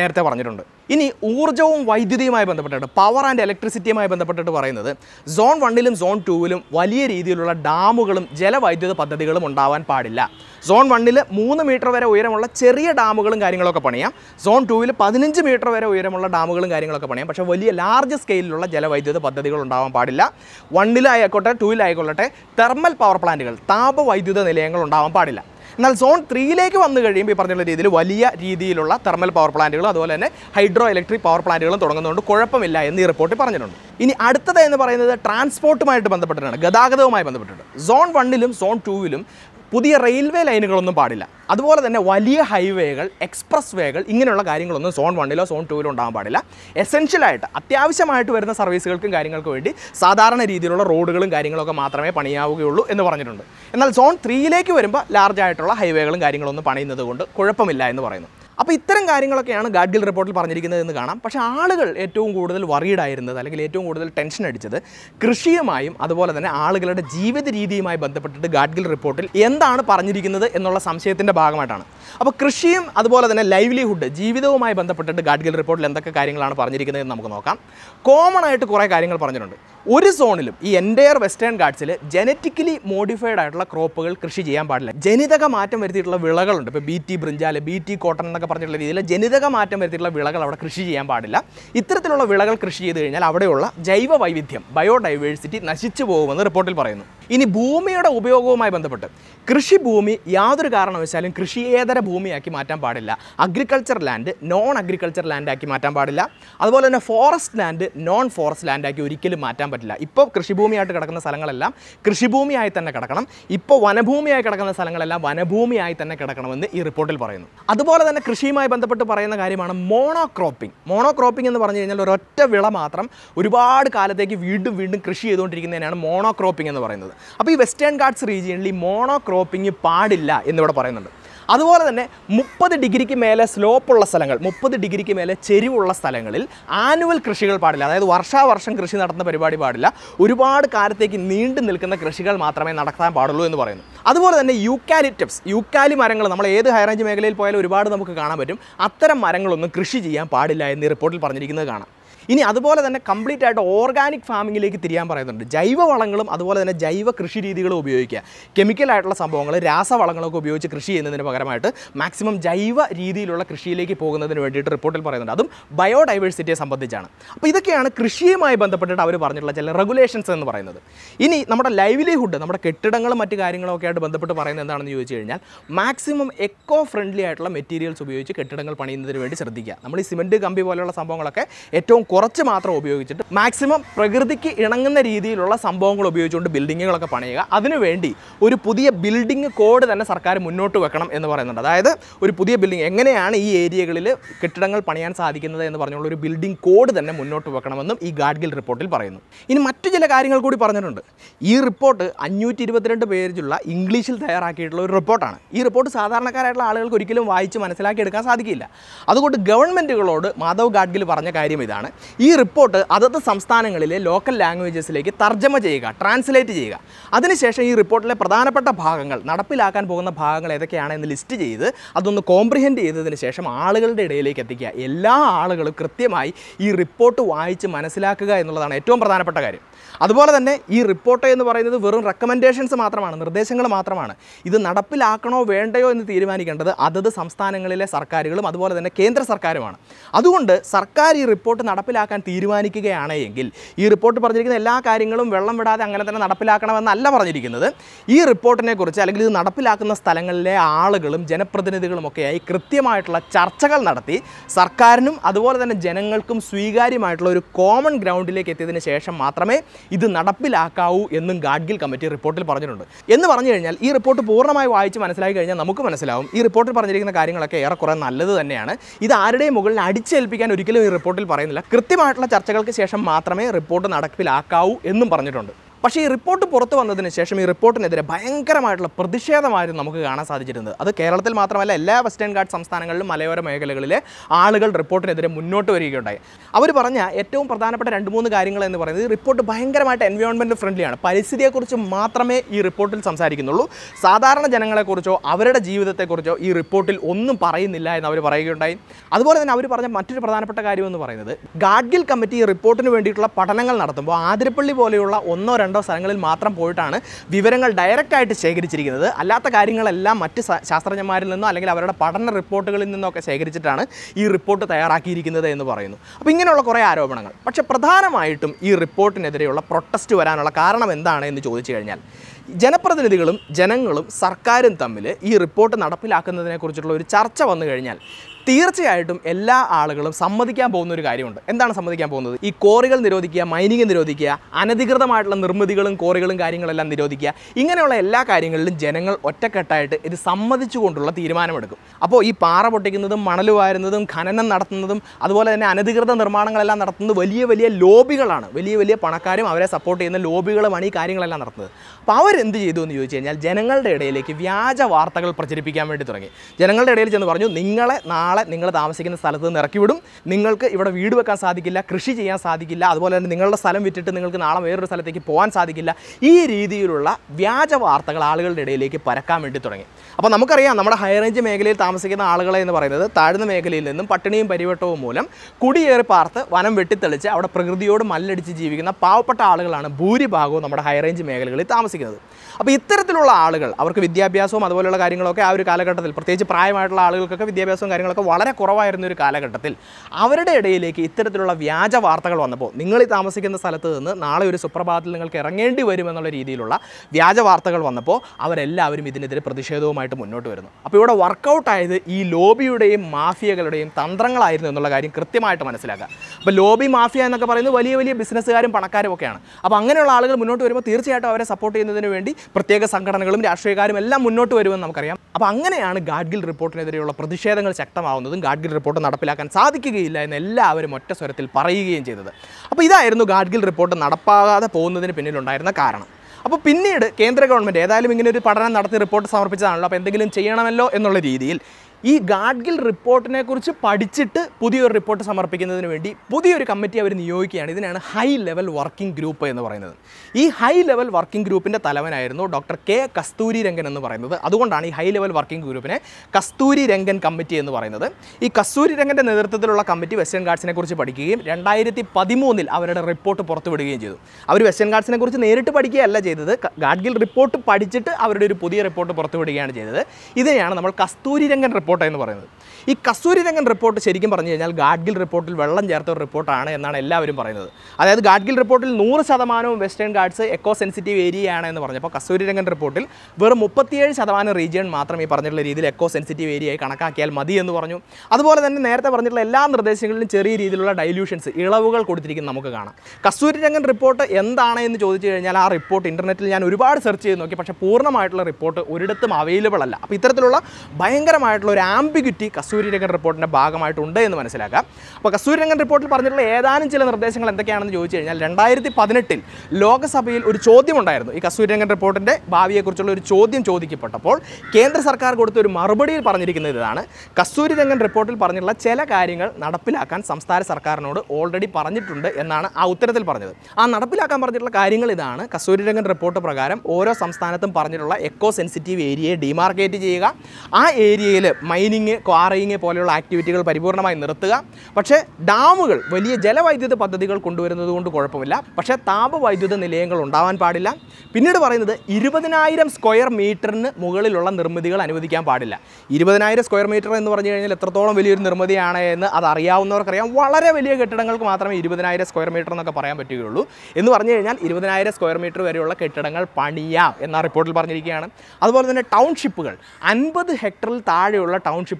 നേരത്തെ പറഞ്ഞിട്ടുണ്ട്. ഇനി ഊർജ്ജവും വൈദ്യുതിയുമായി ബന്ധപ്പെട്ടിട്ട് പവർ ആൻഡ് ഇലക്ട്രിസിറ്റിയുമായി ബന്ധപ്പെട്ടിട്ട് പറയുന്നത് സോൺ വണ്ണിലും സോൺ ടൂവിലും വലിയ രീതിയിലുള്ള ഡാമുകളും ജലവൈദ്യുത പദ്ധതികളും ഉണ്ടാവാൻ പാടില്ല. സോൺ വണ്ണിൽ മൂന്ന് മീറ്റർ വരെ ഉയരമുള്ള ചെറിയ ഡാമുകളും കാര്യങ്ങളൊക്കെ പണിയാം. സോൺ ടൂവിൽ പതിനഞ്ച് മീറ്റർ വരെ ഉയരമുള്ള ഡാമുകളും കാര്യങ്ങളൊക്കെ പണിയാം. പക്ഷേ വലിയ ലാർജ് സ്കെയിലുള്ള ജലവൈദ്യുത പദ്ധതികൾ ഉണ്ടാവാൻ പാടില്ല. വണ്ണിലായിക്കോട്ടെ ടൂവിലായിക്കൊള്ളട്ടെ തെർമൽ പവർ പ്ലാന്റുകൾ താപവൈദ്യുത നിലയങ്ങൾ ഉണ്ടാവാൻ പാടില്ല. എന്നാൽ സോൺ ത്രീയിലേക്ക് വന്നു കഴിയുമ്പോൾ ഈ പറഞ്ഞുള്ള രീതിയിൽ വലിയ രീതിയിലുള്ള തെർമൽ പവർ പ്ലാന്റുകളും അതുപോലെ തന്നെ ഹൈഡ്രോ ഇലക്ട്രിക് പവർ പ്ലാന്റുകളും തുടങ്ങുന്നതുകൊണ്ട് കുഴപ്പമില്ല എന്ന് ഈ റിപ്പോർട്ടിൽ പറഞ്ഞിട്ടുണ്ട്. ഇനി അടുത്തത് എന്ന് പറയുന്നത് ട്രാൻസ്പോർട്ടുമായിട്ട് ബന്ധപ്പെട്ടിട്ടാണ്, ഗതാഗതവുമായി ബന്ധപ്പെട്ടിട്ട്. സോൺ വണ്ണിലും സോൺ ടൂവിലും പുതിയ റെയിൽവേ ലൈനുകളൊന്നും പാടില്ല. അതുപോലെ തന്നെ വലിയ ഹൈവേകൾ, എക്സ്പ്രസ് വേകൾ, ഇങ്ങനെയുള്ള കാര്യങ്ങളൊന്നും സോൺ വണ്ണിലോ സോൺ ടൂവിലോ ഉണ്ടാകാൻ പാടില്ല. എസെൻഷ്യലായിട്ട് അത്യാവശ്യമായിട്ട് വരുന്ന സർവീസുകൾക്കും കാര്യങ്ങൾക്കും വേണ്ടി സാധാരണ രീതിയിലുള്ള റോഡുകളും കാര്യങ്ങളൊക്കെ മാത്രമേ പണിയാവുകയുള്ളൂ എന്ന് പറഞ്ഞിട്ടുണ്ട്. എന്നാൽ സോൺ ത്രീയിലേക്ക് വരുമ്പോൾ ലാർജായിട്ടുള്ള ഹൈവേകളും കാര്യങ്ങളൊന്നും പണിയുന്നത് കൊണ്ട് കുഴപ്പമില്ല എന്ന് പറയുന്നു. അപ്പോൾ ഇത്തരം കാര്യങ്ങളൊക്കെയാണ് ഗാഡ്ഗിൽ റിപ്പോർട്ടിൽ പറഞ്ഞിരിക്കുന്നത് എന്ന് കാണാം. പക്ഷേ ആളുകൾ ഏറ്റവും കൂടുതൽ വറീഡായിരുന്നത് അല്ലെങ്കിൽ ഏറ്റവും കൂടുതൽ ടെൻഷൻ അടിച്ചത് കൃഷിയുമായും അതുപോലെ തന്നെ ആളുകളുടെ ജീവിത രീതിയുമായി ബന്ധപ്പെട്ടിട്ട് ഗാഡ്ഗിൽ റിപ്പോർട്ടിൽ എന്താണ് പറഞ്ഞിരിക്കുന്നത് എന്നുള്ള സംശയത്തിൻ്റെ ഭാഗമായിട്ടാണ്. അപ്പോൾ കൃഷിയും അതുപോലെ തന്നെ ലൈവ്ലിഹുഡ്, ജീവിതവുമായി ബന്ധപ്പെട്ടിട്ട് ഗാഡ്ഗിൽ റിപ്പോർട്ടിൽ എന്തൊക്കെ കാര്യങ്ങളാണ് പറഞ്ഞിരിക്കുന്നത് എന്ന് നമുക്ക് നോക്കാം. കോമൺ ആയിട്ട് കുറേ കാര്യങ്ങൾ പറഞ്ഞിട്ടുണ്ട്. ഒരു സോണിലും ഈ എൻറ്റയർ വെസ്റ്റേൺ ഗാഡ്സിൽ ജനറ്റിക്കലി മോഡിഫൈഡ് ആയിട്ടുള്ള ക്രോപ്പുകൾ കൃഷി ചെയ്യാൻ പാടില്ല. ജനിതക മാറ്റം വരുത്തിയിട്ടുള്ള വിളകളുണ്ട്. ഇപ്പോൾ B T brinjal, B T cotton എന്നൊക്കെ പറഞ്ഞിട്ടുള്ള രീതിയിൽ ജനിതക മാറ്റം വരുത്തിയിട്ടുള്ള വിളകൾ അവിടെ കൃഷി ചെയ്യാൻ പാടില്ല. ഇത്തരത്തിലുള്ള വിളകൾ കൃഷി ചെയ്ത് കഴിഞ്ഞാൽ അവിടെയുള്ള ജൈവ വൈവിധ്യം, ബയോഡൈവേഴ്സിറ്റി നശിച്ചു പോകുമെന്ന് റിപ്പോർട്ടിൽ പറയുന്നു. ഇനി ഭൂമിയുടെ ഉപയോഗവുമായി ബന്ധപ്പെട്ട് കൃഷിഭൂമി യാതൊരു കാരണവശാലും കൃഷിയേതര ഭൂമിയാക്കി മാറ്റാൻ പാടില്ല. അഗ്രികൾച്ചർ ലാൻഡ് നോൺ അഗ്രികൾച്ചർ ലാൻഡാക്കി മാറ്റാൻ പാടില്ല. അതുപോലെ തന്നെ ഫോറസ്റ്റ് ലാൻഡ് നോൺ ഫോറസ്റ്റ് ലാൻഡാക്കി ഒരിക്കലും മാറ്റാൻ പറ്റില്ല. ഇപ്പോൾ കൃഷിഭൂമിയായിട്ട് കിടക്കുന്ന സ്ഥലങ്ങളെല്ലാം കൃഷിഭൂമിയായി തന്നെ കിടക്കണം. ഇപ്പോൾ വനഭൂമിയായി കിടക്കുന്ന സ്ഥലങ്ങളെല്ലാം വനഭൂമിയായി തന്നെ കിടക്കണമെന്ന് ഈ റിപ്പോർട്ടിൽ പറയുന്നു. അതുപോലെ തന്നെ കൃഷിയുമായി ബന്ധപ്പെട്ട് പറയുന്ന കാര്യമാണ് മോണോക്രോപ്പിംഗ്. മോണോക്രോപ്പിംഗ് എന്ന് പറഞ്ഞു കഴിഞ്ഞാൽ ഒരൊറ്റ വിള മാത്രം ഒരുപാട് കാലത്തേക്ക് വീണ്ടും വീണ്ടും കൃഷി ചെയ്തുകൊണ്ടിരിക്കുന്നതിനാണ് മോണോക്രോപ്പിംഗ് എന്ന് പറയുന്നത്. അപ്പോൾ ഈ വെസ്റ്റേൺ ഗാഡ്സ് റീജിയനിൽ ഈ മോണോക്രോപ്പിംഗ് പാടില്ല എന്നിവിടെ പറയുന്നുണ്ട്. അതുപോലെ തന്നെ മുപ്പത് ഡിഗ്രിക്ക് മേലെ സ്ലോപ്പുള്ള സ്ഥലങ്ങൾ, മുപ്പത് ഡിഗ്രിക്ക് മേലെ ചെരിവുള്ള സ്ഥലങ്ങളിൽ ആനുവൽ കൃഷികൾ പാടില്ല. അതായത് വർഷാവർഷം കൃഷി നടത്തുന്ന പരിപാടി പാടില്ല. ഒരുപാട് കാലത്തേക്ക് നീണ്ടു നിൽക്കുന്ന കൃഷികൾ മാത്രമേ നടത്താൻ പാടുള്ളൂ എന്ന് പറയുന്നു. അതുപോലെ തന്നെ യൂക്കാലിപ്റ്റസ്, യൂക്കാലി മരങ്ങൾ നമ്മൾ ഏത് ഹൈറേഞ്ച് മേഖലയിൽ പോയാലും ഒരുപാട് നമുക്ക് കാണാൻ പറ്റും. അത്തരം മരങ്ങളൊന്നും കൃഷി ചെയ്യാൻ പാടില്ല എന്ന് ഈ റിപ്പോർട്ടിൽ പറഞ്ഞിരിക്കുന്നത് കാണാം. ഇനി അതുപോലെ തന്നെ കംപ്ലീറ്റ് ആയിട്ട് ഓർഗാനിക് ഫാമിങ്ങിലേക്ക് തിരിയാൻ പറയുന്നുണ്ട്. ജൈവവളങ്ങളും അതുപോലെ തന്നെ ജൈവ കൃഷി രീതികളും ഉപയോഗിക്കുക. കെമിക്കലായിട്ടുള്ള സംഭവങ്ങൾ, രാസവളങ്ങളൊക്കെ ഉപയോഗിച്ച് കൃഷി ചെയ്യുന്നതിന് പകരമായിട്ട് മാക്സിമം ജൈവ രീതിയിലുള്ള കൃഷിയിലേക്ക് പോകുന്നതിന് വേണ്ടിയിട്ട് റിപ്പോർട്ടിൽ പറയുന്നുണ്ട്. അതും ബയോഡൈവേഴ്സിറ്റിയെ സംബന്ധിച്ചാണ്. അപ്പോൾ ഇതൊക്കെയാണ് കൃഷിയുമായി ബന്ധപ്പെട്ടിട്ട് അവർ പറഞ്ഞിട്ടുള്ള ചില റെഗുലേഷൻസ് എന്ന് പറയുന്നത്. ഇനി നമ്മുടെ ലൈവ്ലിഹുഡ്, നമ്മുടെ കെട്ടിടങ്ങളും മറ്റു കാര്യങ്ങളൊക്കെ ആയിട്ട് ബന്ധപ്പെട്ട് പറയുന്നത് എന്താണെന്ന് ചോദിച്ചു കഴിഞ്ഞാൽ മാക്സിമം എക്കോ ഫ്രണ്ട്ലി ആയിട്ടുള്ള മെറ്റീരിയൽസ് ഉപയോഗിച്ച് കെട്ടിടങ്ങൾ പണിയുന്നതിന് വേണ്ടി ശ്രദ്ധിക്കുക. നമ്മൾ ഈ സിമെൻറ്റ് കമ്പി പോലെയുള്ള സംഭവങ്ങളൊക്കെ ഏറ്റവും കുറച്ച് മാത്രം ഉപയോഗിച്ചിട്ട് മാക്സിമം പ്രകൃതിക്ക് ഇണങ്ങുന്ന രീതിയിലുള്ള സംഭവങ്ങൾ ഉപയോഗിച്ചുകൊണ്ട് ബിൽഡിങ്ങുകളൊക്കെ പണിയുക. അതിനുവേണ്ടി ഒരു പുതിയ ബിൽഡിംഗ് കോഡ് തന്നെ സർക്കാർ മുന്നോട്ട് വെക്കണം എന്ന് പറയുന്നുണ്ട്. അതായത് ഒരു പുതിയ ബിൽഡിംഗ് എങ്ങനെയാണ് ഈ ഏരിയകളിൽ കെട്ടിടങ്ങൾ പണിയാൻ സാധിക്കുന്നത് എന്ന് പറഞ്ഞുള്ള ഒരു ബിൽഡിംഗ് കോഡ് തന്നെ മുന്നോട്ട് വെക്കണമെന്നും ഈ ഗാഡ്ഗിൽ റിപ്പോർട്ടിൽ പറയുന്നു. ഇനി മറ്റു ചില കാര്യങ്ങൾ കൂടി പറഞ്ഞിട്ടുണ്ട്. ഈ റിപ്പോർട്ട് അഞ്ഞൂറ്റി ഇരുപത്തിരണ്ട് പേജുള്ള ഇംഗ്ലീഷിൽ തയ്യാറാക്കിയിട്ടുള്ള ഒരു റിപ്പോർട്ടാണ്. ഈ റിപ്പോർട്ട് സാധാരണക്കാരായിട്ടുള്ള ആളുകൾക്ക് ഒരിക്കലും വായിച്ച് മനസ്സിലാക്കിയെടുക്കാൻ സാധിക്കില്ല. അതുകൊണ്ട് ഗവൺമെൻറ്റുകളോട് മാധവ് ഗാഡ്ഗിൽ പറഞ്ഞ കാര്യം ഇതാണ്. ഈ റിപ്പോർട്ട് അതത് സംസ്ഥാനങ്ങളിലെ ലോക്കൽ ലാംഗ്വേജസിലേക്ക് തർജ്ജമ ചെയ്യുക, ട്രാൻസ്ലേറ്റ് ചെയ്യുക. അതിനുശേഷം ഈ റിപ്പോർട്ടിലെ പ്രധാനപ്പെട്ട ഭാഗങ്ങൾ, നടപ്പിലാക്കാൻ പോകുന്ന ഭാഗങ്ങൾ ഏതൊക്കെയാണ് എന്ന് ലിസ്റ്റ് ചെയ്ത് അതൊന്ന് കോംപ്രിഹെൻഡ് ചെയ്തതിന് ശേഷം ആളുകളുടെ ഇടയിലേക്ക് എത്തിക്കുക. എല്ലാ ആളുകളും കൃത്യമായി ഈ റിപ്പോർട്ട് വായിച്ച് മനസ്സിലാക്കുക എന്നുള്ളതാണ് ഏറ്റവും പ്രധാനപ്പെട്ട കാര്യം. അതുപോലെ തന്നെ ഈ റിപ്പോർട്ട് എന്ന് പറയുന്നത് വെറും റെക്കമെൻഡേഷൻസ് മാത്രമാണ്, നിർദ്ദേശങ്ങൾ മാത്രമാണ്. ഇത് നടപ്പിലാക്കണോ വേണ്ടയോ എന്ന് തീരുമാനിക്കേണ്ടത് അതത് സംസ്ഥാനങ്ങളിലെ സർക്കാരുകളും അതുപോലെ തന്നെ കേന്ദ്ര സർക്കാരുമാണ്. അതുകൊണ്ട് സർക്കാർ ഈ റിപ്പോർട്ട് നടപ്പിലാക്കാൻ തീരുമാനിക്കുകയാണ് എങ്കിൽ ഈ റിപ്പോർട്ട് പറഞ്ഞിരിക്കുന്ന എല്ലാ കാര്യങ്ങളും വെള്ളം വിടാതെ അങ്ങനെ തന്നെ നടപ്പിലാക്കണമെന്നല്ല പറഞ്ഞിരിക്കുന്നത്. ഈ റിപ്പോർട്ടിനെ കുറിച്ച് അല്ലെങ്കിൽ ഇത് നടപ്പിലാക്കുന്ന സ്ഥലങ്ങളിലെ ആളുകളും ജനപ്രതിനിധികളുമൊക്കെയായി കൃത്യമായിട്ടുള്ള ചർച്ചകൾ നടത്തി സർക്കാരിനും അതുപോലെ തന്നെ ജനങ്ങൾക്കും സ്വീകാര്യമായിട്ടുള്ള ഒരു കോമൺ ഗ്രൗണ്ടിലേക്ക് എത്തിയതിന് ശേഷം മാത്രമേ ഇത് നടപ്പിലാക്കാവൂ എന്നും ഗാഡ്ഗിൽ കമ്മിറ്റി റിപ്പോർട്ടിൽ പറഞ്ഞിട്ടുണ്ട്. എന്ന് പറഞ്ഞു കഴിഞ്ഞാൽ ഈ റിപ്പോർട്ട് പൂർണ്ണമായി വായിച്ച് മനസ്സിലാക്കി കഴിഞ്ഞാൽ നമുക്ക് മനസ്സിലാവും ഈ റിപ്പോർട്ടിൽ പറഞ്ഞിരിക്കുന്ന കാര്യങ്ങളൊക്കെ ഏറെക്കുറെ നല്ലത് തന്നെയാണ്. ഇത് ആരുടെയും മുകളിൽ അടിച്ചേൽപ്പിക്കാൻ ഒരിക്കലും ഈ റിപ്പോർട്ടിൽ പറയുന്നില്ല. കൃത്യമായിട്ടുള്ള ചർച്ചകൾക്ക് ശേഷം മാത്രമേ റിപ്പോർട്ട് നടപ്പിലാക്കാവൂ എന്നും പറഞ്ഞിട്ടുണ്ട്. പക്ഷേ ഈ റിപ്പോർട്ട് പുറത്തു വന്നതിന് ശേഷം ഈ റിപ്പോർട്ടിനെതിരെ ഭയങ്കരമായിട്ടുള്ള പ്രതിഷേധമായിരുന്നു നമുക്ക് കാണാൻ സാധിച്ചിരുന്നത്. അത് കേരളത്തിൽ മാത്രമല്ല, എല്ലാ വെസ്റ്റേൺ ഗാർഡ് സംസ്ഥാനങ്ങളിലും മലയോര മേഖലകളിലെ ആളുകൾ റിപ്പോർട്ടിനെതിരെ മുന്നോട്ട് വരികയുണ്ടായി. അവർ പറഞ്ഞ ഏറ്റവും പ്രധാനപ്പെട്ട രണ്ട് മൂന്ന് കാര്യങ്ങൾ എന്ന് പറയുന്നത്, ഈ റിപ്പോർട്ട് ഭയങ്കരമായിട്ട് എൻവയോൺമെൻറ്റ് ഫ്രണ്ട്ലിയാണ്, പരിസ്ഥിതിയെക്കുറിച്ച് മാത്രമേ ഈ റിപ്പോർട്ടിൽ സംസാരിക്കുന്നുള്ളൂ, സാധാരണ ജനങ്ങളെക്കുറിച്ചോ അവരുടെ ജീവിതത്തെക്കുറിച്ചോ ഈ റിപ്പോർട്ടിൽ ഒന്നും പറയുന്നില്ല എന്ന് അവർ പറയുകയുണ്ടായി. അതുപോലെ തന്നെ അവർ പറഞ്ഞ മറ്റൊരു പ്രധാനപ്പെട്ട കാര്യം എന്ന് പറയുന്നത്, ഗാഡ്ഗിൽ കമ്മിറ്റി ഈ റിപ്പോർട്ടിന് വേണ്ടിയിട്ടുള്ള പഠനങ്ങൾ നടത്തുമ്പോൾ ആതിരപ്പള്ളി പോലെയുള്ള ഒന്നോ രണ്ടോ സ്ഥലങ്ങളിൽ മാത്രം പോയിട്ടാണ് വിവരങ്ങൾ ഡയറക്റ്റായിട്ട് ശേഖരിച്ചിരിക്കുന്നത്. അല്ലാത്ത കാര്യങ്ങളെല്ലാം മറ്റ് ശാസ്ത്രജ്ഞന്മാരിൽ നിന്നോ അല്ലെങ്കിൽ അവരുടെ പഠന റിപ്പോർട്ടുകളിൽ നിന്നൊക്കെ ശേഖരിച്ചിട്ടാണ് ഈ റിപ്പോർട്ട് തയ്യാറാക്കിയിരിക്കുന്നത് എന്ന് പറയുന്നു. അപ്പോൾ ഇങ്ങനെയുള്ള കുറേ ആരോപണങ്ങൾ. പക്ഷേ പ്രധാനമായിട്ടും ഈ റിപ്പോർട്ടിനെതിരെയുള്ള പ്രൊട്ടസ്റ്റ് വരാനുള്ള കാരണം എന്താണ് എന്ന് ചോദിച്ചു കഴിഞ്ഞാൽ, ജനപ്രതിനിധികളും ജനങ്ങളും സർക്കാരും തമ്മിൽ ഈ റിപ്പോർട്ട് നടപ്പിലാക്കുന്നതിനെക്കുറിച്ചുള്ള ഒരു ചർച്ച വന്നു കഴിഞ്ഞാൽ തീർച്ചയായിട്ടും എല്ലാ ആളുകളും സമ്മതിക്കാൻ പോകുന്ന ഒരു കാര്യമുണ്ട്. എന്താണ് സമ്മതിക്കാൻ പോകുന്നത്? ഈ കോറികൾ നിരോധിക്കുക, മൈനിങ് നിരോധിക്കുക, അനധികൃതമായിട്ടുള്ള നിർമ്മിതികളും കോറികളും കാര്യങ്ങളെല്ലാം നിരോധിക്കുക, ഇങ്ങനെയുള്ള എല്ലാ കാര്യങ്ങളിലും ജനങ്ങൾ ഒറ്റക്കെട്ടായിട്ട് ഇത് സമ്മതിച്ചുകൊണ്ടുള്ള തീരുമാനമെടുക്കും. അപ്പോൾ ഈ പാറ പൊട്ടിക്കുന്നതും മണൽ വാരുന്നതും ഖനനം നടത്തുന്നതും അതുപോലെ തന്നെ അനധികൃത നിർമ്മാണങ്ങളെല്ലാം നടത്തുന്നത് വലിയ വലിയ ലോബികളാണ്. വലിയ വലിയ പണക്കാരും അവരെ സപ്പോർട്ട് ചെയ്യുന്ന ലോബികളുമാണ് ഈ കാര്യങ്ങളെല്ലാം നടത്തുന്നത്. അപ്പോൾ അവരെന്ത് ചെയ്തു എന്ന് ചോദിച്ചു കഴിഞ്ഞാൽ, ജനങ്ങളുടെ ഇടയിലേക്ക് വ്യാജ വാർത്തകൾ പ്രചരിപ്പിക്കാൻ വേണ്ടി തുടങ്ങി. ജനങ്ങളുടെ ഇടയിൽ ചെന്ന് പറഞ്ഞു, നിങ്ങളെ നാളെ നിങ്ങൾ താമസിക്കുന്ന സ്ഥലത്ത് നിന്ന് ഇറക്കി വിടും, നിങ്ങൾക്ക് ഇവിടെ വീട് വെക്കാൻ സാധിക്കില്ല, കൃഷി ചെയ്യാൻ സാധിക്കില്ല, അതുപോലെ തന്നെ നിങ്ങളുടെ സ്ഥലം വിറ്റിട്ട് നിങ്ങൾക്ക് നാളെ വേറൊരു സ്ഥലത്തേക്ക് പോകാൻ സാധിക്കില്ല. ഈ രീതിയിലുള്ള വ്യാജ വാർത്തകൾ ആളുകളുടെ ഇടയിലേക്ക് പരക്കാൻ വേണ്ടി തുടങ്ങി. അപ്പോൾ നമുക്കറിയാം, നമ്മുടെ ഹൈ റേഞ്ച് മേഖലയിൽ താമസിക്കുന്ന ആളുകളെ എന്ന് പറയുന്നത് താഴ്ന്ന മേഖലയിൽ നിന്നും പട്ടിണിയും പരിവട്ടവും മൂലം കുടിയേറി പാർത്ത് വനം വെട്ടിത്തെളിച്ച് അവിടെ പ്രകൃതിയോട് മല്ലടിച്ച് ജീവിക്കുന്ന പാവപ്പെട്ട ആളുകളാണ് ഭൂരിഭാഗവും നമ്മുടെ ഹൈ റേഞ്ച് മേഖലകളിൽ താമസിക്കുന്നത്. അപ്പോൾ ഇത്തരത്തിലുള്ള ആളുകൾ, അവർക്ക് വിദ്യാഭ്യാസവും അതുപോലെയുള്ള കാര്യങ്ങളൊക്കെ ആ ഒരു കാലഘട്ടത്തിൽ, പ്രത്യേകിച്ച് പ്രായമായിട്ടുള്ള ആളുകൾക്കൊക്കെ വിദ്യാഭ്യാസവും കാര്യങ്ങളൊക്കെ വളരെ കുറവായിരുന്ന ഒരു കാലഘട്ടത്തിൽ അവരുടെ ഇടയിലേക്ക് ഇത്തരത്തിലുള്ള വ്യാജ വാർത്തകൾ വന്നപ്പോൾ, നിങ്ങൾ ഈ താമസിക്കുന്ന സ്ഥലത്ത് നിന്ന് നാളെ ഒരു സുപ്രഭാതത്തിൽ നിങ്ങൾക്ക് ഇറങ്ങേണ്ടി വരുമെന്നുള്ള രീതിയിലുള്ള വ്യാജ വാർത്തകൾ വന്നപ്പോൾ അവരെല്ലാവരും ഇതിനെതിരെ പ്രതിഷേധവുമായിട്ട് മുന്നോട്ട് വരുന്നു. അപ്പോൾ ഇവിടെ വർക്കൗട്ട് ആയത് ഈ ലോബിയുടെയും മാഫിയകളുടെയും തന്ത്രങ്ങളായിരുന്നു എന്നുള്ള കാര്യം കൃത്യമായിട്ട് മനസ്സിലാക്കുക. അപ്പോൾ ലോബി മാഫിയ എന്നൊക്കെ പറയുന്നത് വലിയ വലിയ ബിസിനസ്സുകാരും പണക്കാരും ഒക്കെയാണ്. അപ്പോൾ അങ്ങനെയുള്ള ആളുകൾ മുന്നോട്ട് വരുമ്പോൾ തീർച്ചയായിട്ടും അവരെ സപ്പോർട്ട് ചെയ്യുന്നതിന് വേണ്ടി പ്രത്യേക സംഘടനകളും രാഷ്ട്രീയക്കാരും എല്ലാം മുന്നോട്ട് വരുമെന്ന് നമുക്കറിയാം. അപ്പോൾ അങ്ങനെയാണ് ഗാഡ്ഗിൽ റിപ്പോർട്ടിനെതിരെയുള്ള പ്രതിഷേധങ്ങൾ ശക്തമാവുന്നതും ഗാഡ്ഗിൽ റിപ്പോർട്ട് നടപ്പിലാക്കാൻ സാധിക്കുകയില്ല എന്ന് എല്ലാവരും ഒറ്റ സ്വരത്തിൽ പറയുകയും ചെയ്തത്. അപ്പോൾ ഇതായിരുന്നു ഗാഡ്ഗിൽ റിപ്പോർട്ട് നടപ്പാകാതെ പോകുന്നതിന് പിന്നിലുണ്ടായിരുന്ന കാരണം. അപ്പോൾ പിന്നീട് കേന്ദ്ര ഗവൺമെൻറ് ഏതായാലും ഇങ്ങനെ ഒരു പഠനം നടത്തി റിപ്പോർട്ട് സമർപ്പിച്ചതാണല്ലോ, അപ്പോൾ എന്തെങ്കിലും ചെയ്യണമല്ലോ എന്നുള്ള രീതിയിൽ ഈ ഗാഡ്ഗിൽ റിപ്പോർട്ടിനെ കുറിച്ച് പഠിച്ചിട്ട് പുതിയൊരു റിപ്പോർട്ട് സമർപ്പിക്കുന്നതിന് വേണ്ടി പുതിയൊരു കമ്മിറ്റി അവർ നിയോഗിക്കുകയാണ്. ഇതിനാണ് ഹൈ ലെവൽ വർക്കിംഗ് ഗ്രൂപ്പ് എന്ന് പറയുന്നത്. ഈ ഹൈ ലെവൽ വർക്കിംഗ് ഗ്രൂപ്പിൻ്റെ തലവനായിരുന്നു ഡോക്ടർ കെ കസ്തൂരി രംഗൻ എന്ന് പറയുന്നത്. അതുകൊണ്ടാണ് ഈ ഹൈ ലെവൽ വർക്കിംഗ് ഗ്രൂപ്പിനെ കസ്തൂരി രംഗൻ കമ്മിറ്റി എന്ന് പറയുന്നത്. ഈ കസ്തൂരി രംഗൻ്റെ നേതൃത്വത്തിലുള്ള കമ്മിറ്റി വെസ്റ്റേൺ ഗാർഡ്സിനെ കുറിച്ച് പഠിക്കുകയും രണ്ടായിരത്തി പതിമൂന്നിൽ അവരുടെ റിപ്പോർട്ട് പുറത്തുവിടുകയും ചെയ്തു. അവർ വെസ്റ്റേൺ ഗാർഡ്സിനെ കുറിച്ച് നേരിട്ട് പഠിക്കുകയല്ല ചെയ്തത്, ഗാഡ്ഗിൽ റിപ്പോർട്ട് പഠിച്ചിട്ട് അവരുടെ ഒരു പുതിയ റിപ്പോർട്ട് പുറത്തുവിടുകയാണ് ചെയ്തത്. ഇതിനെയാണ് നമ്മൾ കസ്തൂരി രംഗൻ റിപ്പോർട്ട് എന്ന് പറയുന്നത്. ഈ കസ്തൂരി രംഗൻ റിപ്പോർട്ട് ശരിക്കും പറഞ്ഞു കഴിഞ്ഞാൽ ഗാഡ്ഗിൽ റിപ്പോർട്ടിൽ വെള്ളം ചേർത്ത ഒരു റിപ്പോർട്ടാണ് എന്നാണ് എല്ലാവരും പറയുന്നത്. അതായത് ഗാഡ്ഗിൽ റിപ്പോർട്ടിൽ നൂറ് ശതമാനവും വെസ്റ്റേൺ ഗാർഡ്സ് എക്കോ സെൻസിറ്റീവ് ഏരിയയാണ് എന്ന് പറഞ്ഞപ്പോൾ കസ്തൂരി രംഗൻ റിപ്പോർട്ടിൽ വെറും മുപ്പത്തിയേഴ് ശതമാനം റീജിയൻ മാത്രം ഈ പറഞ്ഞിട്ടുള്ള രീതിയിൽ എക്കോ സെൻസിറ്റീവ് ഏരിയയായി കണക്കാക്കിയാൽ മതി എന്ന് പറഞ്ഞു. അതുപോലെ തന്നെ നേരത്തെ പറഞ്ഞിട്ടുള്ള എല്ലാ നിർദ്ദേശങ്ങളിലും ചെറിയ രീതിയിലുള്ള ഡൈല്യൂഷൻസ്, ഇളവുകൾ കൊടുത്തിരിക്കുന്നത് നമുക്ക് കാണാം. കസ്തൂരി രംഗൻ റിപ്പോർട്ട് എന്താണ് എന്ന് ചോദിച്ചു കഴിഞ്ഞാൽ ആ റിപ്പോർട്ട് ഇൻ്റർനെറ്റിൽ ഞാൻ ഒരുപാട് സെർച്ച് ചെയ്ത് നോക്കി, പക്ഷേ പൂർണ്ണമായിട്ടുള്ള റിപ്പോർട്ട് ഒരിടത്തും അവൈലബിൾ അല്ല. അപ്പോൾ ഇത്തരത്തിലുള്ള ഭയങ്കരമായിട്ടുള്ള ഒരു ആംബിഗ്വിറ്റി കസ്തൂരി രംഗൻ റിപ്പോർട്ടിൻ്റെ ഭാഗമായിട്ടുണ്ട് എന്ന് മനസ്സിലാക്കാം. അപ്പോൾ കസ്തൂരി രംഗൻ റിപ്പോർട്ടിൽ പറഞ്ഞിട്ടുള്ള ഏതാനും ചില നിർദ്ദേശങ്ങൾ എന്തൊക്കെയാണെന്ന് ചോദിച്ചു കഴിഞ്ഞാൽ, രണ്ടായിരത്തി പതിനെട്ടിൽ ലോകസഭയിൽ ഒരു ചോദ്യമുണ്ടായിരുന്നു. ഈ കസ്തൂരി രംഗൻ റിപ്പോർട്ടിൻ്റെ ഭാവിയെക്കുറിച്ചുള്ള ഒരു ചോദ്യം ചോദിക്കപ്പെട്ടപ്പോൾ കേന്ദ്ര സർക്കാർ കൊടുത്ത ഒരു മറുപടിയിൽ പറഞ്ഞിരിക്കുന്നത് ഇതാണ്: കസ്തൂരി രംഗൻ റിപ്പോർട്ടിൽ പറഞ്ഞിട്ടുള്ള ചില കാര്യങ്ങൾ നടപ്പിലാക്കാൻ സംസ്ഥാന സർക്കാരിനോട് ഓൾറെഡി പറഞ്ഞിട്ടുണ്ട് എന്നാണ് ആ ഉത്തരത്തിൽ പറഞ്ഞത്. ആ നടപ്പിലാക്കാൻ പറഞ്ഞിട്ടുള്ള കാര്യങ്ങൾ ഇതാണ്: കസ്തൂരി രംഗൻ റിപ്പോർട്ട് പ്രകാരം ഓരോ സംസ്ഥാനത്തും പറഞ്ഞിട്ടുള്ള എക്കോ സെൻസിറ്റീവ് ഏരിയയെ ഡിമാർക്കേറ്റ് ചെയ്യുക, ആ ഏരിയയിൽ മൈനിങ്, ക്വാറിയിങ് പോലെയുള്ള ആക്ടിവിറ്റികൾ പരിപൂർണമായി നിർത്തുക. പക്ഷേ ഡാമുകൾ, വലിയ ജലവൈദ്യുത പദ്ധതികൾ കൊണ്ടുവരുന്നത് കൊണ്ട് കുഴപ്പമില്ല, പക്ഷേ താപവൈദ്യുത നിലയങ്ങൾ ഉണ്ടാവാൻ പാടില്ല. പിന്നീട് പറയുന്നത് ഇരുപതിനായിരം സ്ക്വയർ മീറ്ററിന് മുകളിലുള്ള നിർമ്മിതികൾ അനുവദിക്കാൻ പാടില്ല. ഇരുപതിനായിരം സ്ക്വയർ മീറ്റർ എന്ന് പറഞ്ഞു കഴിഞ്ഞാൽ എത്രത്തോളം വലിയൊരു നിർമ്മിതിയാണ് എന്ന് അത് അറിയാവുന്നവർക്കറിയാം. വളരെ വലിയ കെട്ടിടങ്ങൾക്ക് മാത്രമേ ഇരുപതിനായിരം സ്ക്വയർ മീറ്റർ എന്നൊക്കെ പറയാൻ പറ്റുകയുള്ളൂ. എന്ന് പറഞ്ഞു കഴിഞ്ഞാൽ ഇരുപതിനായിരം സ്ക്വയർ മീറ്റർ വരെയുള്ള കെട്ടിടങ്ങൾ പണിയാം എന്ന റിപ്പോർട്ടിൽ പറഞ്ഞിരിക്കുകയാണ്. അതുപോലെ തന്നെ ടൗൺഷിപ്പുകൾ, അൻപത് ഹെക്ടറിൽ താഴെയുള്ള ടൗൺഷിപ്പുകൾ അനുവദിക്കാം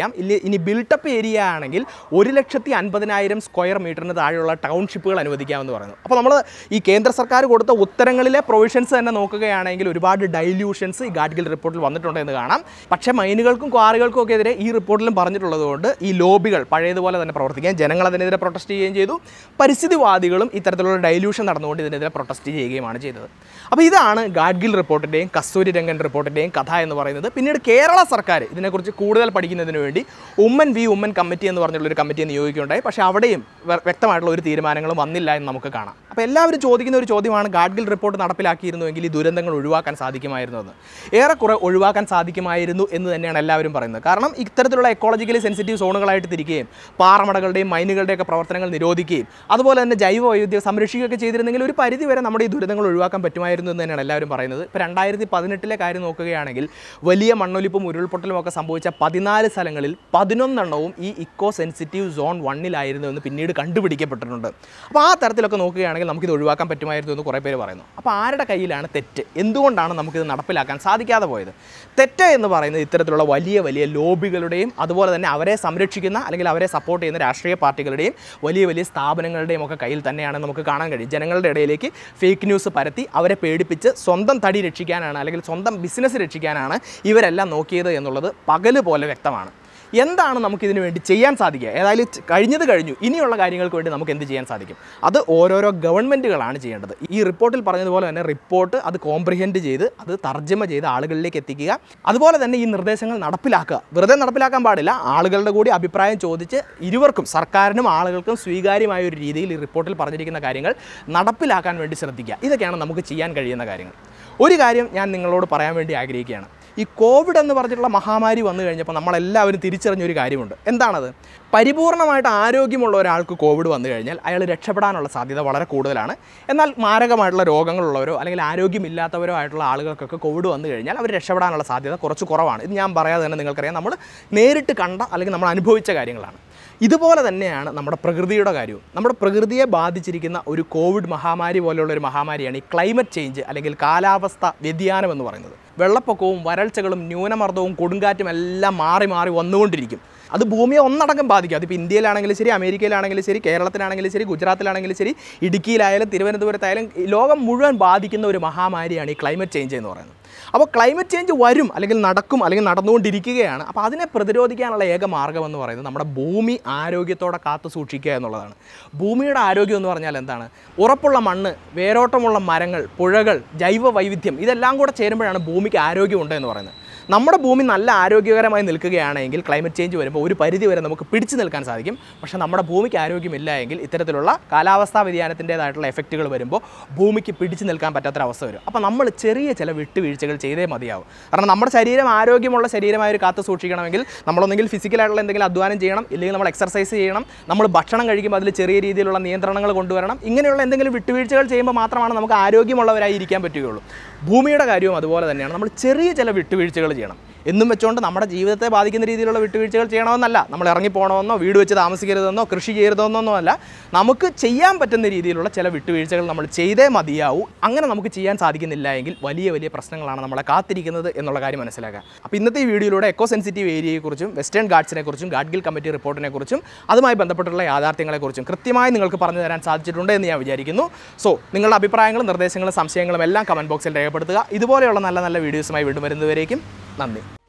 അനുവദിക്കാം. ഇല്ല ഇനി ബിൽട്ടപ്പ് ഏരിയ ആണെങ്കിൽ ഒരു ലക്ഷത്തി അൻപതിനായിരം സ്ക്വയർ മീറ്ററിന് താഴെയുള്ള ടൗൺഷിപ്പുകൾ അനുവദിക്കാമെന്ന് പറയുന്നു. അപ്പോൾ നമ്മൾ ഈ കേന്ദ്ര സർക്കാർ കൊടുത്ത ഉത്തരങ്ങളിലെ പ്രൊവിഷൻസ് തന്നെ നോക്കുകയാണെങ്കിൽ ഒരുപാട് ഡൈല്യൂഷൻസ് ഈ ഗാഡ്ഗിൽ റിപ്പോർട്ടിൽ വന്നിട്ടുണ്ടെന്ന് കാണാം. പക്ഷേ മൈനുകൾക്കും ക്വാറികൾക്കും ഒക്കെ എതിരെ ഈ റിപ്പോർട്ടിലും പറഞ്ഞിട്ടുള്ളത് കൊണ്ട് ഈ ലോബികൾ പഴയതുപോലെ തന്നെ പ്രവർത്തിക്കാൻ ജനങ്ങൾ അതിനെതിരെ പ്രൊട്ടസ്റ്റ് ചെയ്യുകയും ചെയ്തു. പരിസ്ഥിതിവാദികളും ഇത്തരത്തിലുള്ള ഡൈല്യൂഷൻ നടന്നുകൊണ്ട് ഇതിനെതിരെ പ്രൊട്ടസ്റ്റ് ചെയ്യുകയുമാണ് ചെയ്തത്. അപ്പോൾ ഇതാണ് ഗാഡ്ഗിൽ റിപ്പോർട്ടിൻ്റെയും കസ്തൂരി രംഗൻ റിപ്പോർട്ടിൻ്റെയും കഥ എന്ന് പറയുന്നത്. പിന്നീട് കേരള സർക്കാർ ഇതിനെക്കുറിച്ച് കൂടുതൽ പഠിക്കുന്നതിന് വേണ്ടി ഉമ്മൻ വി ഉമ്മൻ കമ്മിറ്റി എന്ന് പറഞ്ഞുള്ളൊരു കമ്മിറ്റിയെ നിയോഗിക്കുകയുണ്ടായി. പക്ഷേ അവിടെയും വ്യക്തമായിട്ടുള്ള ഒരു തീരുമാനങ്ങളും വന്നില്ല എന്ന് നമുക്ക് കാണാം. അപ്പോൾ എല്ലാവരും ചോദിക്കുന്ന ഒരു ചോദ്യമാണ്, ഗാഡ്ഗിൽ റിപ്പോർട്ട് നടപ്പിലാക്കിയിരുന്നുവെങ്കിൽ ഈ ദുരന്തങ്ങൾ ഒഴിവാക്കാൻ സാധിക്കുമായിരുന്നു എന്ന്. ഏറെക്കുറെ ഒഴിവാക്കാൻ സാധിക്കുമായിരുന്നു എന്ന് തന്നെയാണ് എല്ലാവരും പറയുന്നത്. കാരണം ഇത്തരത്തിലുള്ള എക്കോളജിക്കലി സെൻസിറ്റീവ് സോണുകളായിട്ട് തിരിക്കുകയും പാറമടകളുടെയും മൈനുകളുടെയൊക്കെ പ്രവർത്തനങ്ങൾ നിരോധിക്കുകയും അതുപോലെ തന്നെ ജൈവ വൈവിധ്യം സംരക്ഷിക്കുകയൊക്കെ ചെയ്തിരുന്നെങ്കിൽ ഒരു പരിധി വരെ നമ്മുടെ ഈ ദുരന്തങ്ങൾ ഒഴിവാക്കാൻ പറ്റുമായിരുന്നു എന്ന് തന്നെയാണ് എല്ലാവരും പറയുന്നത്. ഇപ്പോൾ രണ്ടായിരത്തി പതിനെട്ടിലെ കാര്യം നോക്കുകയാണെങ്കിൽ വലിയ മണ്ണൊലിപ്പും ഉരുൾപൊട്ടലും ഒക്കെ സംഭവിച്ച പതിനാല് സ്ഥലങ്ങളിൽ പതിനൊന്നെണ്ണവും ഈ ഇക്കോ സെൻസിറ്റീവ് സോൺ വണ്ണിലായിരുന്നു എന്ന് പിന്നീട് കണ്ടുപിടിക്കപ്പെട്ടിട്ടുണ്ട്. അപ്പോൾ ആ തരത്തിലൊക്കെ നോക്കുകയാണെങ്കിൽ നമുക്കിത് ഒഴിവാക്കാൻ പറ്റുമായിരുന്നു എന്ന് കുറേ പേര് പറയുന്നു. അപ്പോൾ ആരുടെ കയ്യിലാണ് തെറ്റ്? എന്തുകൊണ്ടാണ് നമുക്കിത് നടപ്പിലാക്കാൻ സാധിക്കാതെ പോയത്? തെറ്റ് എന്ന് പറയുന്നത് ഇത്തരത്തിലുള്ള വലിയ വലിയ ലോബികളുടെയും അതുപോലെ തന്നെ അവരെ സംരക്ഷിക്കുന്ന അല്ലെങ്കിൽ അവരെ സപ്പോർട്ട് ചെയ്യുന്ന രാഷ്ട്രീയ പാർട്ടികളുടെയും വലിയ വലിയ സ്ഥാപനങ്ങളുടെയും ഒക്കെ കയ്യിൽ തന്നെയാണ് നമുക്ക് കാണാൻ കഴിയും. ജനങ്ങളുടെ ഇടയിലേക്ക് ഫേക്ക് ന്യൂസ് പരത്തി അവരെ പേടിപ്പിച്ച് സ്വന്തം തടി രക്ഷിക്കാനാണ് അല്ലെങ്കിൽ സ്വന്തം ബിസിനസ് രക്ഷിക്കാനാണ് ഇവരെല്ലാം നോക്കിയത് എന്നുള്ളത് പകല് പോലെ വ്യക്തമാണ്. എന്താണ് നമുക്കിതിന് വേണ്ടി ചെയ്യാൻ സാധിക്കുക? ഏതായാലും കഴിഞ്ഞത് കഴിഞ്ഞു. ഇനിയുള്ള കാര്യങ്ങൾക്ക് വേണ്ടി നമുക്ക് എന്ത് ചെയ്യാൻ സാധിക്കും? അത് ഓരോരോ ഗവൺമെൻറ്റുകളാണ് ചെയ്യേണ്ടത്. ഈ റിപ്പോർട്ടിൽ പറഞ്ഞതുപോലെ തന്നെ റിപ്പോർട്ട് അത് കോംപ്രിഹെൻഡ് ചെയ്ത് അത് തർജ്ജമ ചെയ്ത് ആളുകളിലേക്ക് എത്തിക്കുക. അതുപോലെ തന്നെ ഈ നിർദ്ദേശങ്ങൾ നടപ്പിലാക്കുക. വെറുതെ നടപ്പിലാക്കാൻ പാടില്ല. ആളുകളുടെ കൂടി അഭിപ്രായം ചോദിച്ച് ഇരുവർക്കും, സർക്കാരിനും ആളുകൾക്കും സ്വീകാര്യമായ ഒരു രീതിയിൽ ഈ റിപ്പോർട്ടിൽ പറഞ്ഞിരിക്കുന്ന കാര്യങ്ങൾ നടപ്പിലാക്കാൻ വേണ്ടി ശ്രദ്ധിക്കുക. ഇതൊക്കെയാണ് നമുക്ക് ചെയ്യാൻ കഴിയുന്ന കാര്യങ്ങൾ. ഒരു കാര്യം ഞാൻ നിങ്ങളോട് പറയാൻ വേണ്ടി ആഗ്രഹിക്കുകയാണ്. ഈ കോവിഡ് എന്ന് പറഞ്ഞിട്ടുള്ള മഹാമാരി വന്നു കഴിഞ്ഞപ്പോൾ നമ്മളെല്ലാവരും തിരിച്ചറിഞ്ഞൊരു കാര്യമുണ്ട്. എന്താണത്? പരിപൂർണമായിട്ട് ആരോഗ്യമുള്ള ഒരാൾക്ക് കോവിഡ് വന്നു കഴിഞ്ഞാൽ അയാൾ രക്ഷപ്പെടാനുള്ള സാധ്യത വളരെ കൂടുതലാണ്. എന്നാൽ മാരകമായിട്ടുള്ള രോഗങ്ങളുള്ളവരോ അല്ലെങ്കിൽ ആരോഗ്യമില്ലാത്തവരോ ആയിട്ടുള്ള ആളുകൾക്കൊക്കെ കോവിഡ് വന്നു കഴിഞ്ഞാൽ അവർ രക്ഷപ്പെടാനുള്ള സാധ്യത കുറച്ച് കുറവാണ്. ഇത് ഞാൻ പറയാതെ തന്നെ നിങ്ങൾക്കറിയാം, നമ്മൾ നേരിട്ട് കണ്ട അല്ലെങ്കിൽ നമ്മൾ അനുഭവിച്ച കാര്യങ്ങളാണ്. ഇതുപോലെ തന്നെയാണ് നമ്മുടെ പ്രകൃതിയുടെ കാര്യവും. നമ്മുടെ പ്രകൃതിയെ ബാധിച്ചിരിക്കുന്ന ഒരു കോവിഡ് മഹാമാരി പോലെയുള്ള ഒരു മഹാമാരിയാണ് ഈ ക്ലൈമറ്റ് ചേഞ്ച് അല്ലെങ്കിൽ കാലാവസ്ഥ വ്യതിയാനം എന്ന് പറയുന്നത്. വെള്ളപ്പൊക്കവും വരൾച്ചകളും ന്യൂനമർദ്ദവും കൊടുങ്കാറ്റും എല്ലാം മാറി മാറി വന്നുകൊണ്ടിരിക്കും. അത് ഭൂമിയെ ഒന്നടങ്കം ബാധിക്കും. അതിപ്പോൾ ഇന്ത്യയിലാണെങ്കിലും ശരി, അമേരിക്കയിലാണെങ്കിലും ശരി, കേരളത്തിലാണെങ്കിലും ശരി, ഗുജറാത്തിലാണെങ്കിലും ശരി, ഇടുക്കിയിലായാലും തിരുവനന്തപുരത്തായാലും ലോകം മുഴുവൻ ബാധിക്കുന്ന ഒരു മഹാമാരിയാണ് ഈ ക്ലൈമറ്റ് ചേഞ്ച് എന്ന് പറയുന്നത്. അപ്പോൾ ക്ലൈമറ്റ് ചേഞ്ച് വരും, അല്ലെങ്കിൽ നടക്കും, അല്ലെങ്കിൽ നടന്നുകൊണ്ടിരിക്കുകയാണ്. അപ്പോൾ അതിനെ പ്രതിരോധിക്കാനുള്ള ഏക മാർഗ്ഗം എന്ന് പറയുന്നത് നമ്മുടെ ഭൂമി ആരോഗ്യത്തോടെ കാത്തു സൂക്ഷിക്കുക എന്നുള്ളതാണ്. ഭൂമിയുടെ ആരോഗ്യം എന്ന് പറഞ്ഞാൽ എന്താണ്? ഉറപ്പുള്ള മണ്ണ്, വേരോട്ടമുള്ള മരങ്ങൾ, പുഴകൾ, ജൈവ വൈവിധ്യം, ഇതെല്ലാം കൂടെ ചേരുമ്പോഴാണ് ഭൂമിക്ക് ആരോഗ്യമുണ്ട് എന്ന് പറയുന്നത്. നമ്മുടെ ഭൂമി നല്ല ആരോഗ്യകരമായി നിൽക്കുകയാണെങ്കിൽ ക്ലൈമറ്റ് ചേഞ്ച് വരുമ്പോൾ ഒരു പരിധി വരെ നമുക്ക് പിടിച്ചു നിൽക്കാൻ സാധിക്കും. പക്ഷേ നമ്മുടെ ഭൂമിക്ക് ആരോഗ്യമില്ല എങ്കിൽ ഇത്തരത്തിലുള്ള കാലാവസ്ഥാ വ്യതിയാനത്തിൻ്റേതായിട്ടുള്ള എഫക്റ്റുകൾ വരുമ്പോൾ ഭൂമിക്ക് പിടിച്ചു നിൽക്കാൻ പറ്റാത്തൊരവസ്ഥ വരും. അപ്പോൾ നമ്മൾ ചെറിയ ചില വിട്ടുവീഴ്ചകൾ ചെയ്തേ മതിയാവും. കാരണം നമ്മുടെ ശരീരം ആരോഗ്യമുള്ള ശരീരമായി ഒരു കാത്തു സൂക്ഷിക്കണമെങ്കിൽ നമ്മളൊന്നെങ്കിൽ ഫിസിക്കലായിട്ടുള്ള എന്തെങ്കിലും അധ്വാനം ചെയ്യണം, ഇല്ലെങ്കിൽ നമ്മൾ എക്സർസൈസ് ചെയ്യണം, നമ്മൾ ഭക്ഷണം കഴിക്കുമ്പോൾ അതിൽ ചെറിയ രീതിയിലുള്ള നിയന്ത്രണങ്ങൾ കൊണ്ടുവരണം. ഇങ്ങനെയുള്ള എന്തെങ്കിലും വിട്ടുവീഴ്ചകൾ ചെയ്യുമ്പോൾ മാത്രമാണ് നമുക്ക് ആരോഗ്യമുള്ളവരായി ഇരിക്കാൻ പറ്റുകയുള്ളൂ. ഭൂമിയുടെ കാര്യവും അതുപോലെ തന്നെയാണ്. നമ്മൾ ചെറിയ ചില വിട്ടുവീഴ്ചകൾ ചെയ്യണം. എന്നും വെച്ചുകൊണ്ട് നമ്മുടെ ജീവിതത്തെ ബാധിക്കുന്ന രീതിയിലുള്ള വിട്ടുവീഴ്ചകൾ ചെയ്യണമെന്നല്ല. നമ്മൾ ഇറങ്ങിപ്പോകണമെന്നോ വീട് വെച്ച് താമസിക്കരുതെന്നോ കൃഷി ചെയ്യരുതെന്നോ അല്ല. നമുക്ക് ചെയ്യാൻ പറ്റുന്ന രീതിയിലുള്ള ചില വിട്ടുവീഴ്ചകൾ നമ്മൾ ചെയ്തേ മതിയാവൂ. അങ്ങനെ നമുക്ക് ചെയ്യാൻ സാധിക്കുന്നില്ല എങ്കിൽ വലിയ വലിയ പ്രശ്നങ്ങളാണ് നമ്മളെ കാത്തിരിക്കുന്നത് എന്നുള്ള കാര്യം മനസ്സിലാക്കുക. അപ്പോൾ ഇന്നത്തെ ഈ വീഡിയോയിലൂടെ എക്കോ സെൻസിറ്റീവ് ഏരിയയെക്കുറിച്ചും വെസ്റ്റേൺ ഗാഡ്സിനെ കുറിച്ചും ഗാഡ്ഗിൽ കമ്മിറ്റി റിപ്പോർട്ടിനെ കുറിച്ചും അതുമായി ബന്ധപ്പെട്ടുള്ള യാഥാർത്ഥ്യങ്ങളെക്കുറിച്ചും കൃത്യമായി നിങ്ങൾക്ക് പറഞ്ഞു തരാൻ സാധിച്ചിട്ടുണ്ട് എന്ന് ഞാൻ വിചാരിക്കുന്നു. സോ നിങ്ങളുടെ അഭിപ്രായങ്ങളും നിർദ്ദേശങ്ങളും സംശയങ്ങളും എല്ലാം കമൻറ്റ് ബോക്സിൽ രേഖപ്പെടുത്തുക. ഇതുപോലെയുള്ള നല്ല നല്ല വീഡിയോസുമായി വീണ്ടും വരുന്നവരേക്കും നന്ദി.